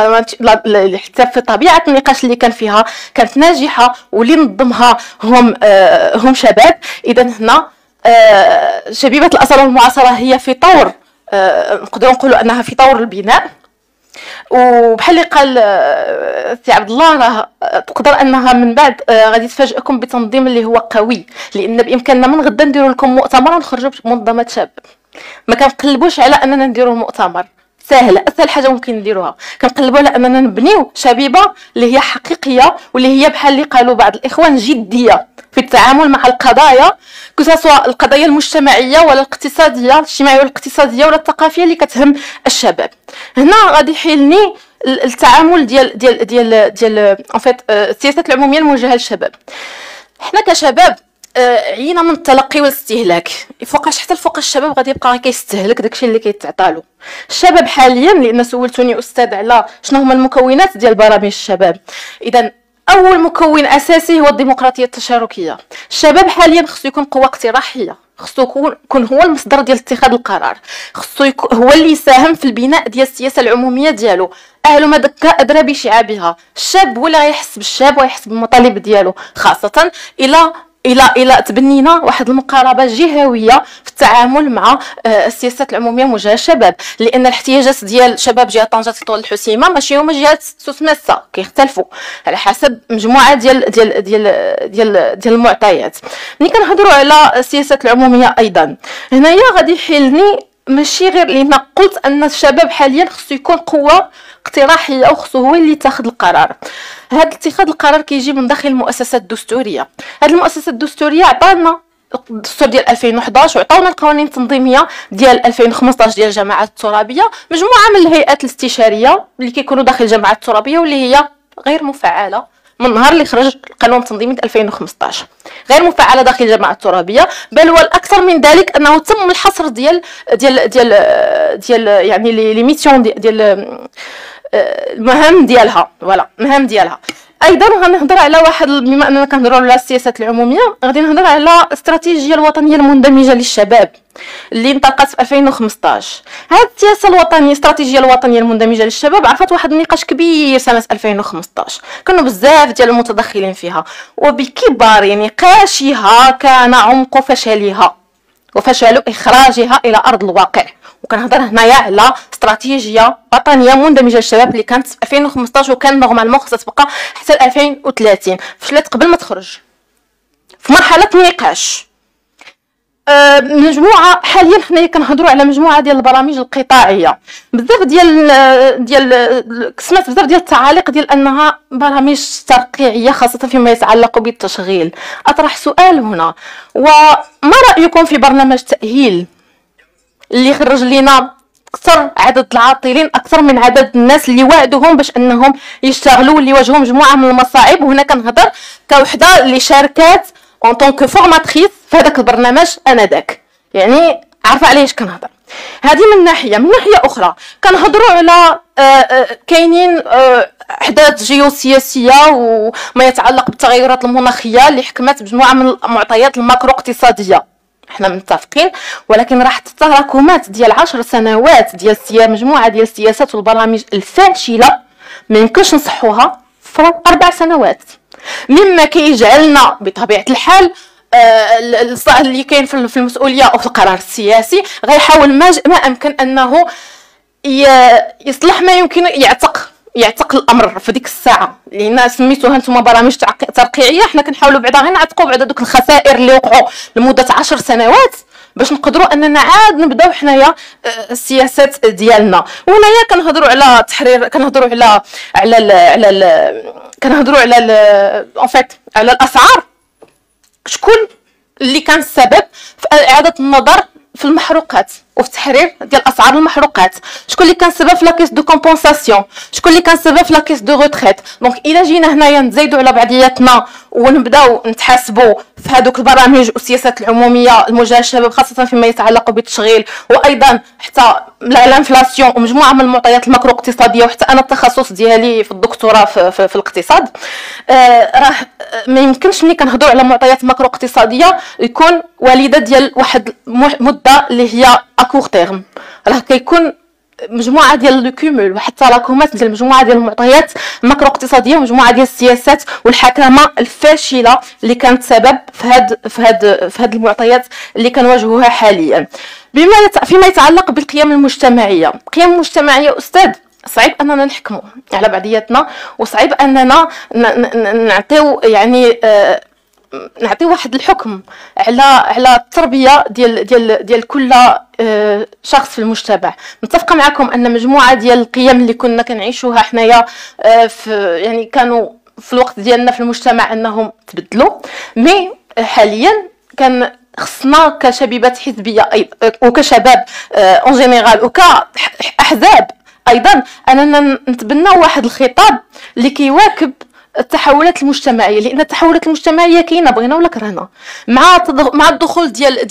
حتى في طبيعه النقاش اللي كان فيها كانت ناجحه، واللي نظمها هم شباب. اذا هنا شبيبة الأصالة والمعاصرة هي في طور، نقدروا نقولوا أنها في طور البناء، وبحال اللي قال سي عبد الله راه تقدر أنها من بعد غادي تفاجئكم بتنظيم اللي هو قوي، لأن بإمكاننا من غدا نديروا لكم مؤتمر ونخرجوا بمنظمة شباب. ما كنقلبوش على أننا نديروا المؤتمر، سهله، اسهل حاجه ممكن نديروها كنقلبوا على اننا نبنيو شبيبه اللي هي حقيقيه واللي هي بحال اللي قالوا بعض الاخوان جديه في التعامل مع القضايا، سواء القضايا المجتمعيه ولا الاقتصاديه، الاجتماعيه ولا الاقتصاديه ولا الثقافيه اللي كتهم الشباب. هنا غادي يحيلني التعامل ديال ان فيت السياسات العموميه الموجهه للشباب. حنا كشباب عينا من التلقي والاستهلاك، فوقاش حتى فوق الشباب غادي يبقى كيستهلك داكشي اللي كيتعطالو. الشباب حاليا، لان سولتوني استاذ على شنو هما المكونات ديال برامج الشباب، اذا اول مكون اساسي هو الديمقراطيه التشاركيه. الشباب حاليا خصو يكون قوه اقتراحيه، خصو يكون هو المصدر ديال اتخاذ القرار، خصو هو اللي يساهم في البناء ديال السياسه العموميه ديالو. اهل مدكه ادرى بشعابها، الشاب هو اللي غيحس بالشاب ويحس بالمطالب ديالو، خاصه الى تبنينا واحد المقاربه جهويه في التعامل مع السياسات العموميه موجهه للشباب، لان الاحتياجات ديال شباب جهه طنجه تطوان الحسيمه ماشي هما جهه سوسماسه، كيختلفوا على حسب مجموعه ديال المعطيات. ملي كنهضروا على السياسات العموميه ايضا هنايا غادي يحيلني ماشي غير لان قلت ان الشباب حاليا خصو يكون قوه اقتراحيه وخصو هو اللي يتخذ القرار. هذا اتخاذ القرار كيجي من داخل المؤسسات الدستوريه. هذه المؤسسات الدستوريه عطانا الدستور ديال 2011 وعطاونا القوانين التنظيميه ديال 2015 ديال الجماعات الترابيه، مجموعه من الهيئات الاستشاريه اللي كيكونوا داخل الجماعات الترابيه واللي هي غير مفعله من نهار اللي خرج القانون التنظيمي 2015، غير مفعله داخل الجماعه الترابيه، بل والاكثر من ذلك انه تم الحصر ديال يعني لي ميسيون ديال المهام ديالها، فوالا المهام ديالها. ايضا غنهضر على واحد، بما اننا كنهضروا على السياسات العموميه غادي نهضر على الاستراتيجيه الوطنيه المندمجه للشباب اللي انطلقت في 2015. هذه السياسه الوطنيه الاستراتيجيه الوطنيه المندمجه للشباب عرفت واحد النقاش كبير سنه 2015، كانوا بزاف ديال المتدخلين فيها وبكبار نقاشها كان عمق فشلها وفشل اخراجها الى ارض الواقع. وكنهضر هنايا على استراتيجيه وطنيه مندمجه للشباب اللي كانت في 2015 وكان نورمالمون خصها تبقى حتى 2030، فشلت قبل ما تخرج في مرحله النقاش. مجموعه حاليا حنا كنهضروا على مجموعه ديال البرامج القطاعيه، بزاف ديال سمعت بزاف ديال التعاليق ديال انها برامج ترقيعيه خاصه فيما يتعلق بالتشغيل. اطرح سؤال هنا، وما رايكم في برنامج تاهيل اللي خرج لنا اكثر عدد العاطلين اكثر من عدد الناس اللي وعدوهم باش انهم يشتغلوا واللي واجهوا مجموعه من المصاعب؟ وهنا كنهضر كوحده اللي شاركات اون طونك فورماتريس في هذاك البرنامج انذاك، يعني عارفه على ايش كنهضر. هذه من ناحيه اخرى كنهضروا على كاينين احداث جيوسياسيه وما يتعلق بالتغيرات المناخيه اللي حكمت مجموعه من المعطيات الماكرو اقتصاديه، احنا متفقين، ولكن راح التراكمات ديال 10 سنوات ديال مجموعه ديال السياسات والبرامج الفاشله ما يمكنش نصحوها في 4 سنوات. مما كيجعلنا بطبيعه الحال الصراع اللي كاين في المسؤوليه او في القرار السياسي غيحاول ما امكن انه يصلح ما يمكن يعتق الامر في ديك الساعه، لان سميتوها نتوما برامج ترقيعيه. حنا كنحاولوا بعدا غير نعتقوا بعدا دوك الخسائر اللي وقعوا لمده 10 سنوات باش نقدروا اننا عاد نبداو حنايا السياسات ديالنا. وهنايا كنهضروا على التحرير، كنهضروا على الاسعار. شكون اللي كان السبب في اعاده النظر في المحروقات وفي التحرير ديال اسعار المحروقات؟ شكون اللي كان السبب في لا كيس دو كومبونساسيون؟ شكون اللي كان السبب في لا كيس دو روتريت؟ دونك الا جينا هنايا نزايدوا على بعضياتنا ونبداو نتحاسبوا في هذوك البرامج والسياسات العموميه الموجهه للشباب، خاصه فيما يتعلق بالتشغيل، وايضا حتى الانفلاسيون ومجموعه من المعطيات الماكرو اقتصاديه. وحتى انا التخصص ديالي في الدكتوراه في الاقتصاد، راه ما يمكنش ملي كنهضروا على معطيات ماكرو اقتصاديه يكون والده ديال واحد مده اللي هي اكور تيرم. راه كيكون مجموعه ديال لو كومول واحد التراكمات ديال مجموعه ديال المعطيات الماكرو اقتصاديه ومجموعه ديال السياسات والحكمه الفاشله اللي كانت سبب في هاد المعطيات اللي كنواجهوها حاليا. فيما يتعلق بالقيم المجتمعيه، القيم المجتمعيه استاذ صعيب اننا نحكموا على بعضياتنا، وصعيب اننا نعطيو يعني نعطي واحد الحكم على التربيه ديال كل شخص في المجتمع. متفقه معكم ان مجموعه ديال القيم اللي كنا كنعيشوها حنايا يعني كانوا في الوقت ديالنا في المجتمع انهم تبدلوا، مي حاليا كان خصنا كشبيبات حزبيه وكشباب اون جينيرال وكاحزاب ايضا اننا نتبناو واحد الخطاب اللي كيواكب التحولات المجتمعيه، لان التحولات المجتمعيه كاينه بغينا ولا كرهنا مع الدخول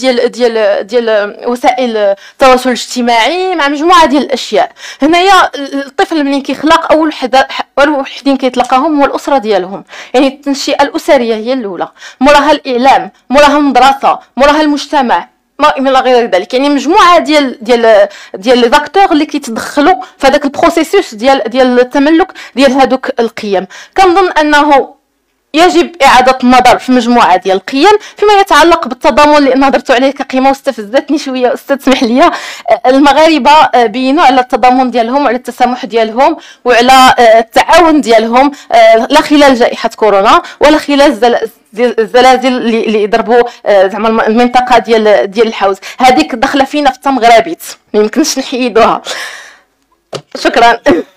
ديال وسائل التواصل الاجتماعي، مع مجموعه ديال الاشياء. هنايا الطفل ملي كيخلق اول وحدين كيتلقاهم هو الاسره ديالهم، يعني التنشئه الاسريه هي الاولى، موراها الاعلام، موراها المدرسه، موراها المجتمع، ما الى غير ذلك. يعني مجموعه ديال لي زاكتور اللي كيتدخلوا في هذاك البروسيسوس ديال التملك ديال هذوك القيم. كنظن انه يجب اعاده النظر في مجموعه ديال القيم فيما يتعلق بالتضامن، لان هضرتوا عليه كقيمه واستفزتني شويه استاذ اسمح لي. المغاربه بينوا على التضامن ديالهم وعلى التسامح ديالهم وعلى التعاون ديالهم، لا خلال جائحه كورونا ولا خلال الزلازل اللي ضربوا زعما المنطقه ديال الحوز. هذيك داخله فينا في التمغربيت ما يمكنش نحيدوها. شكرا.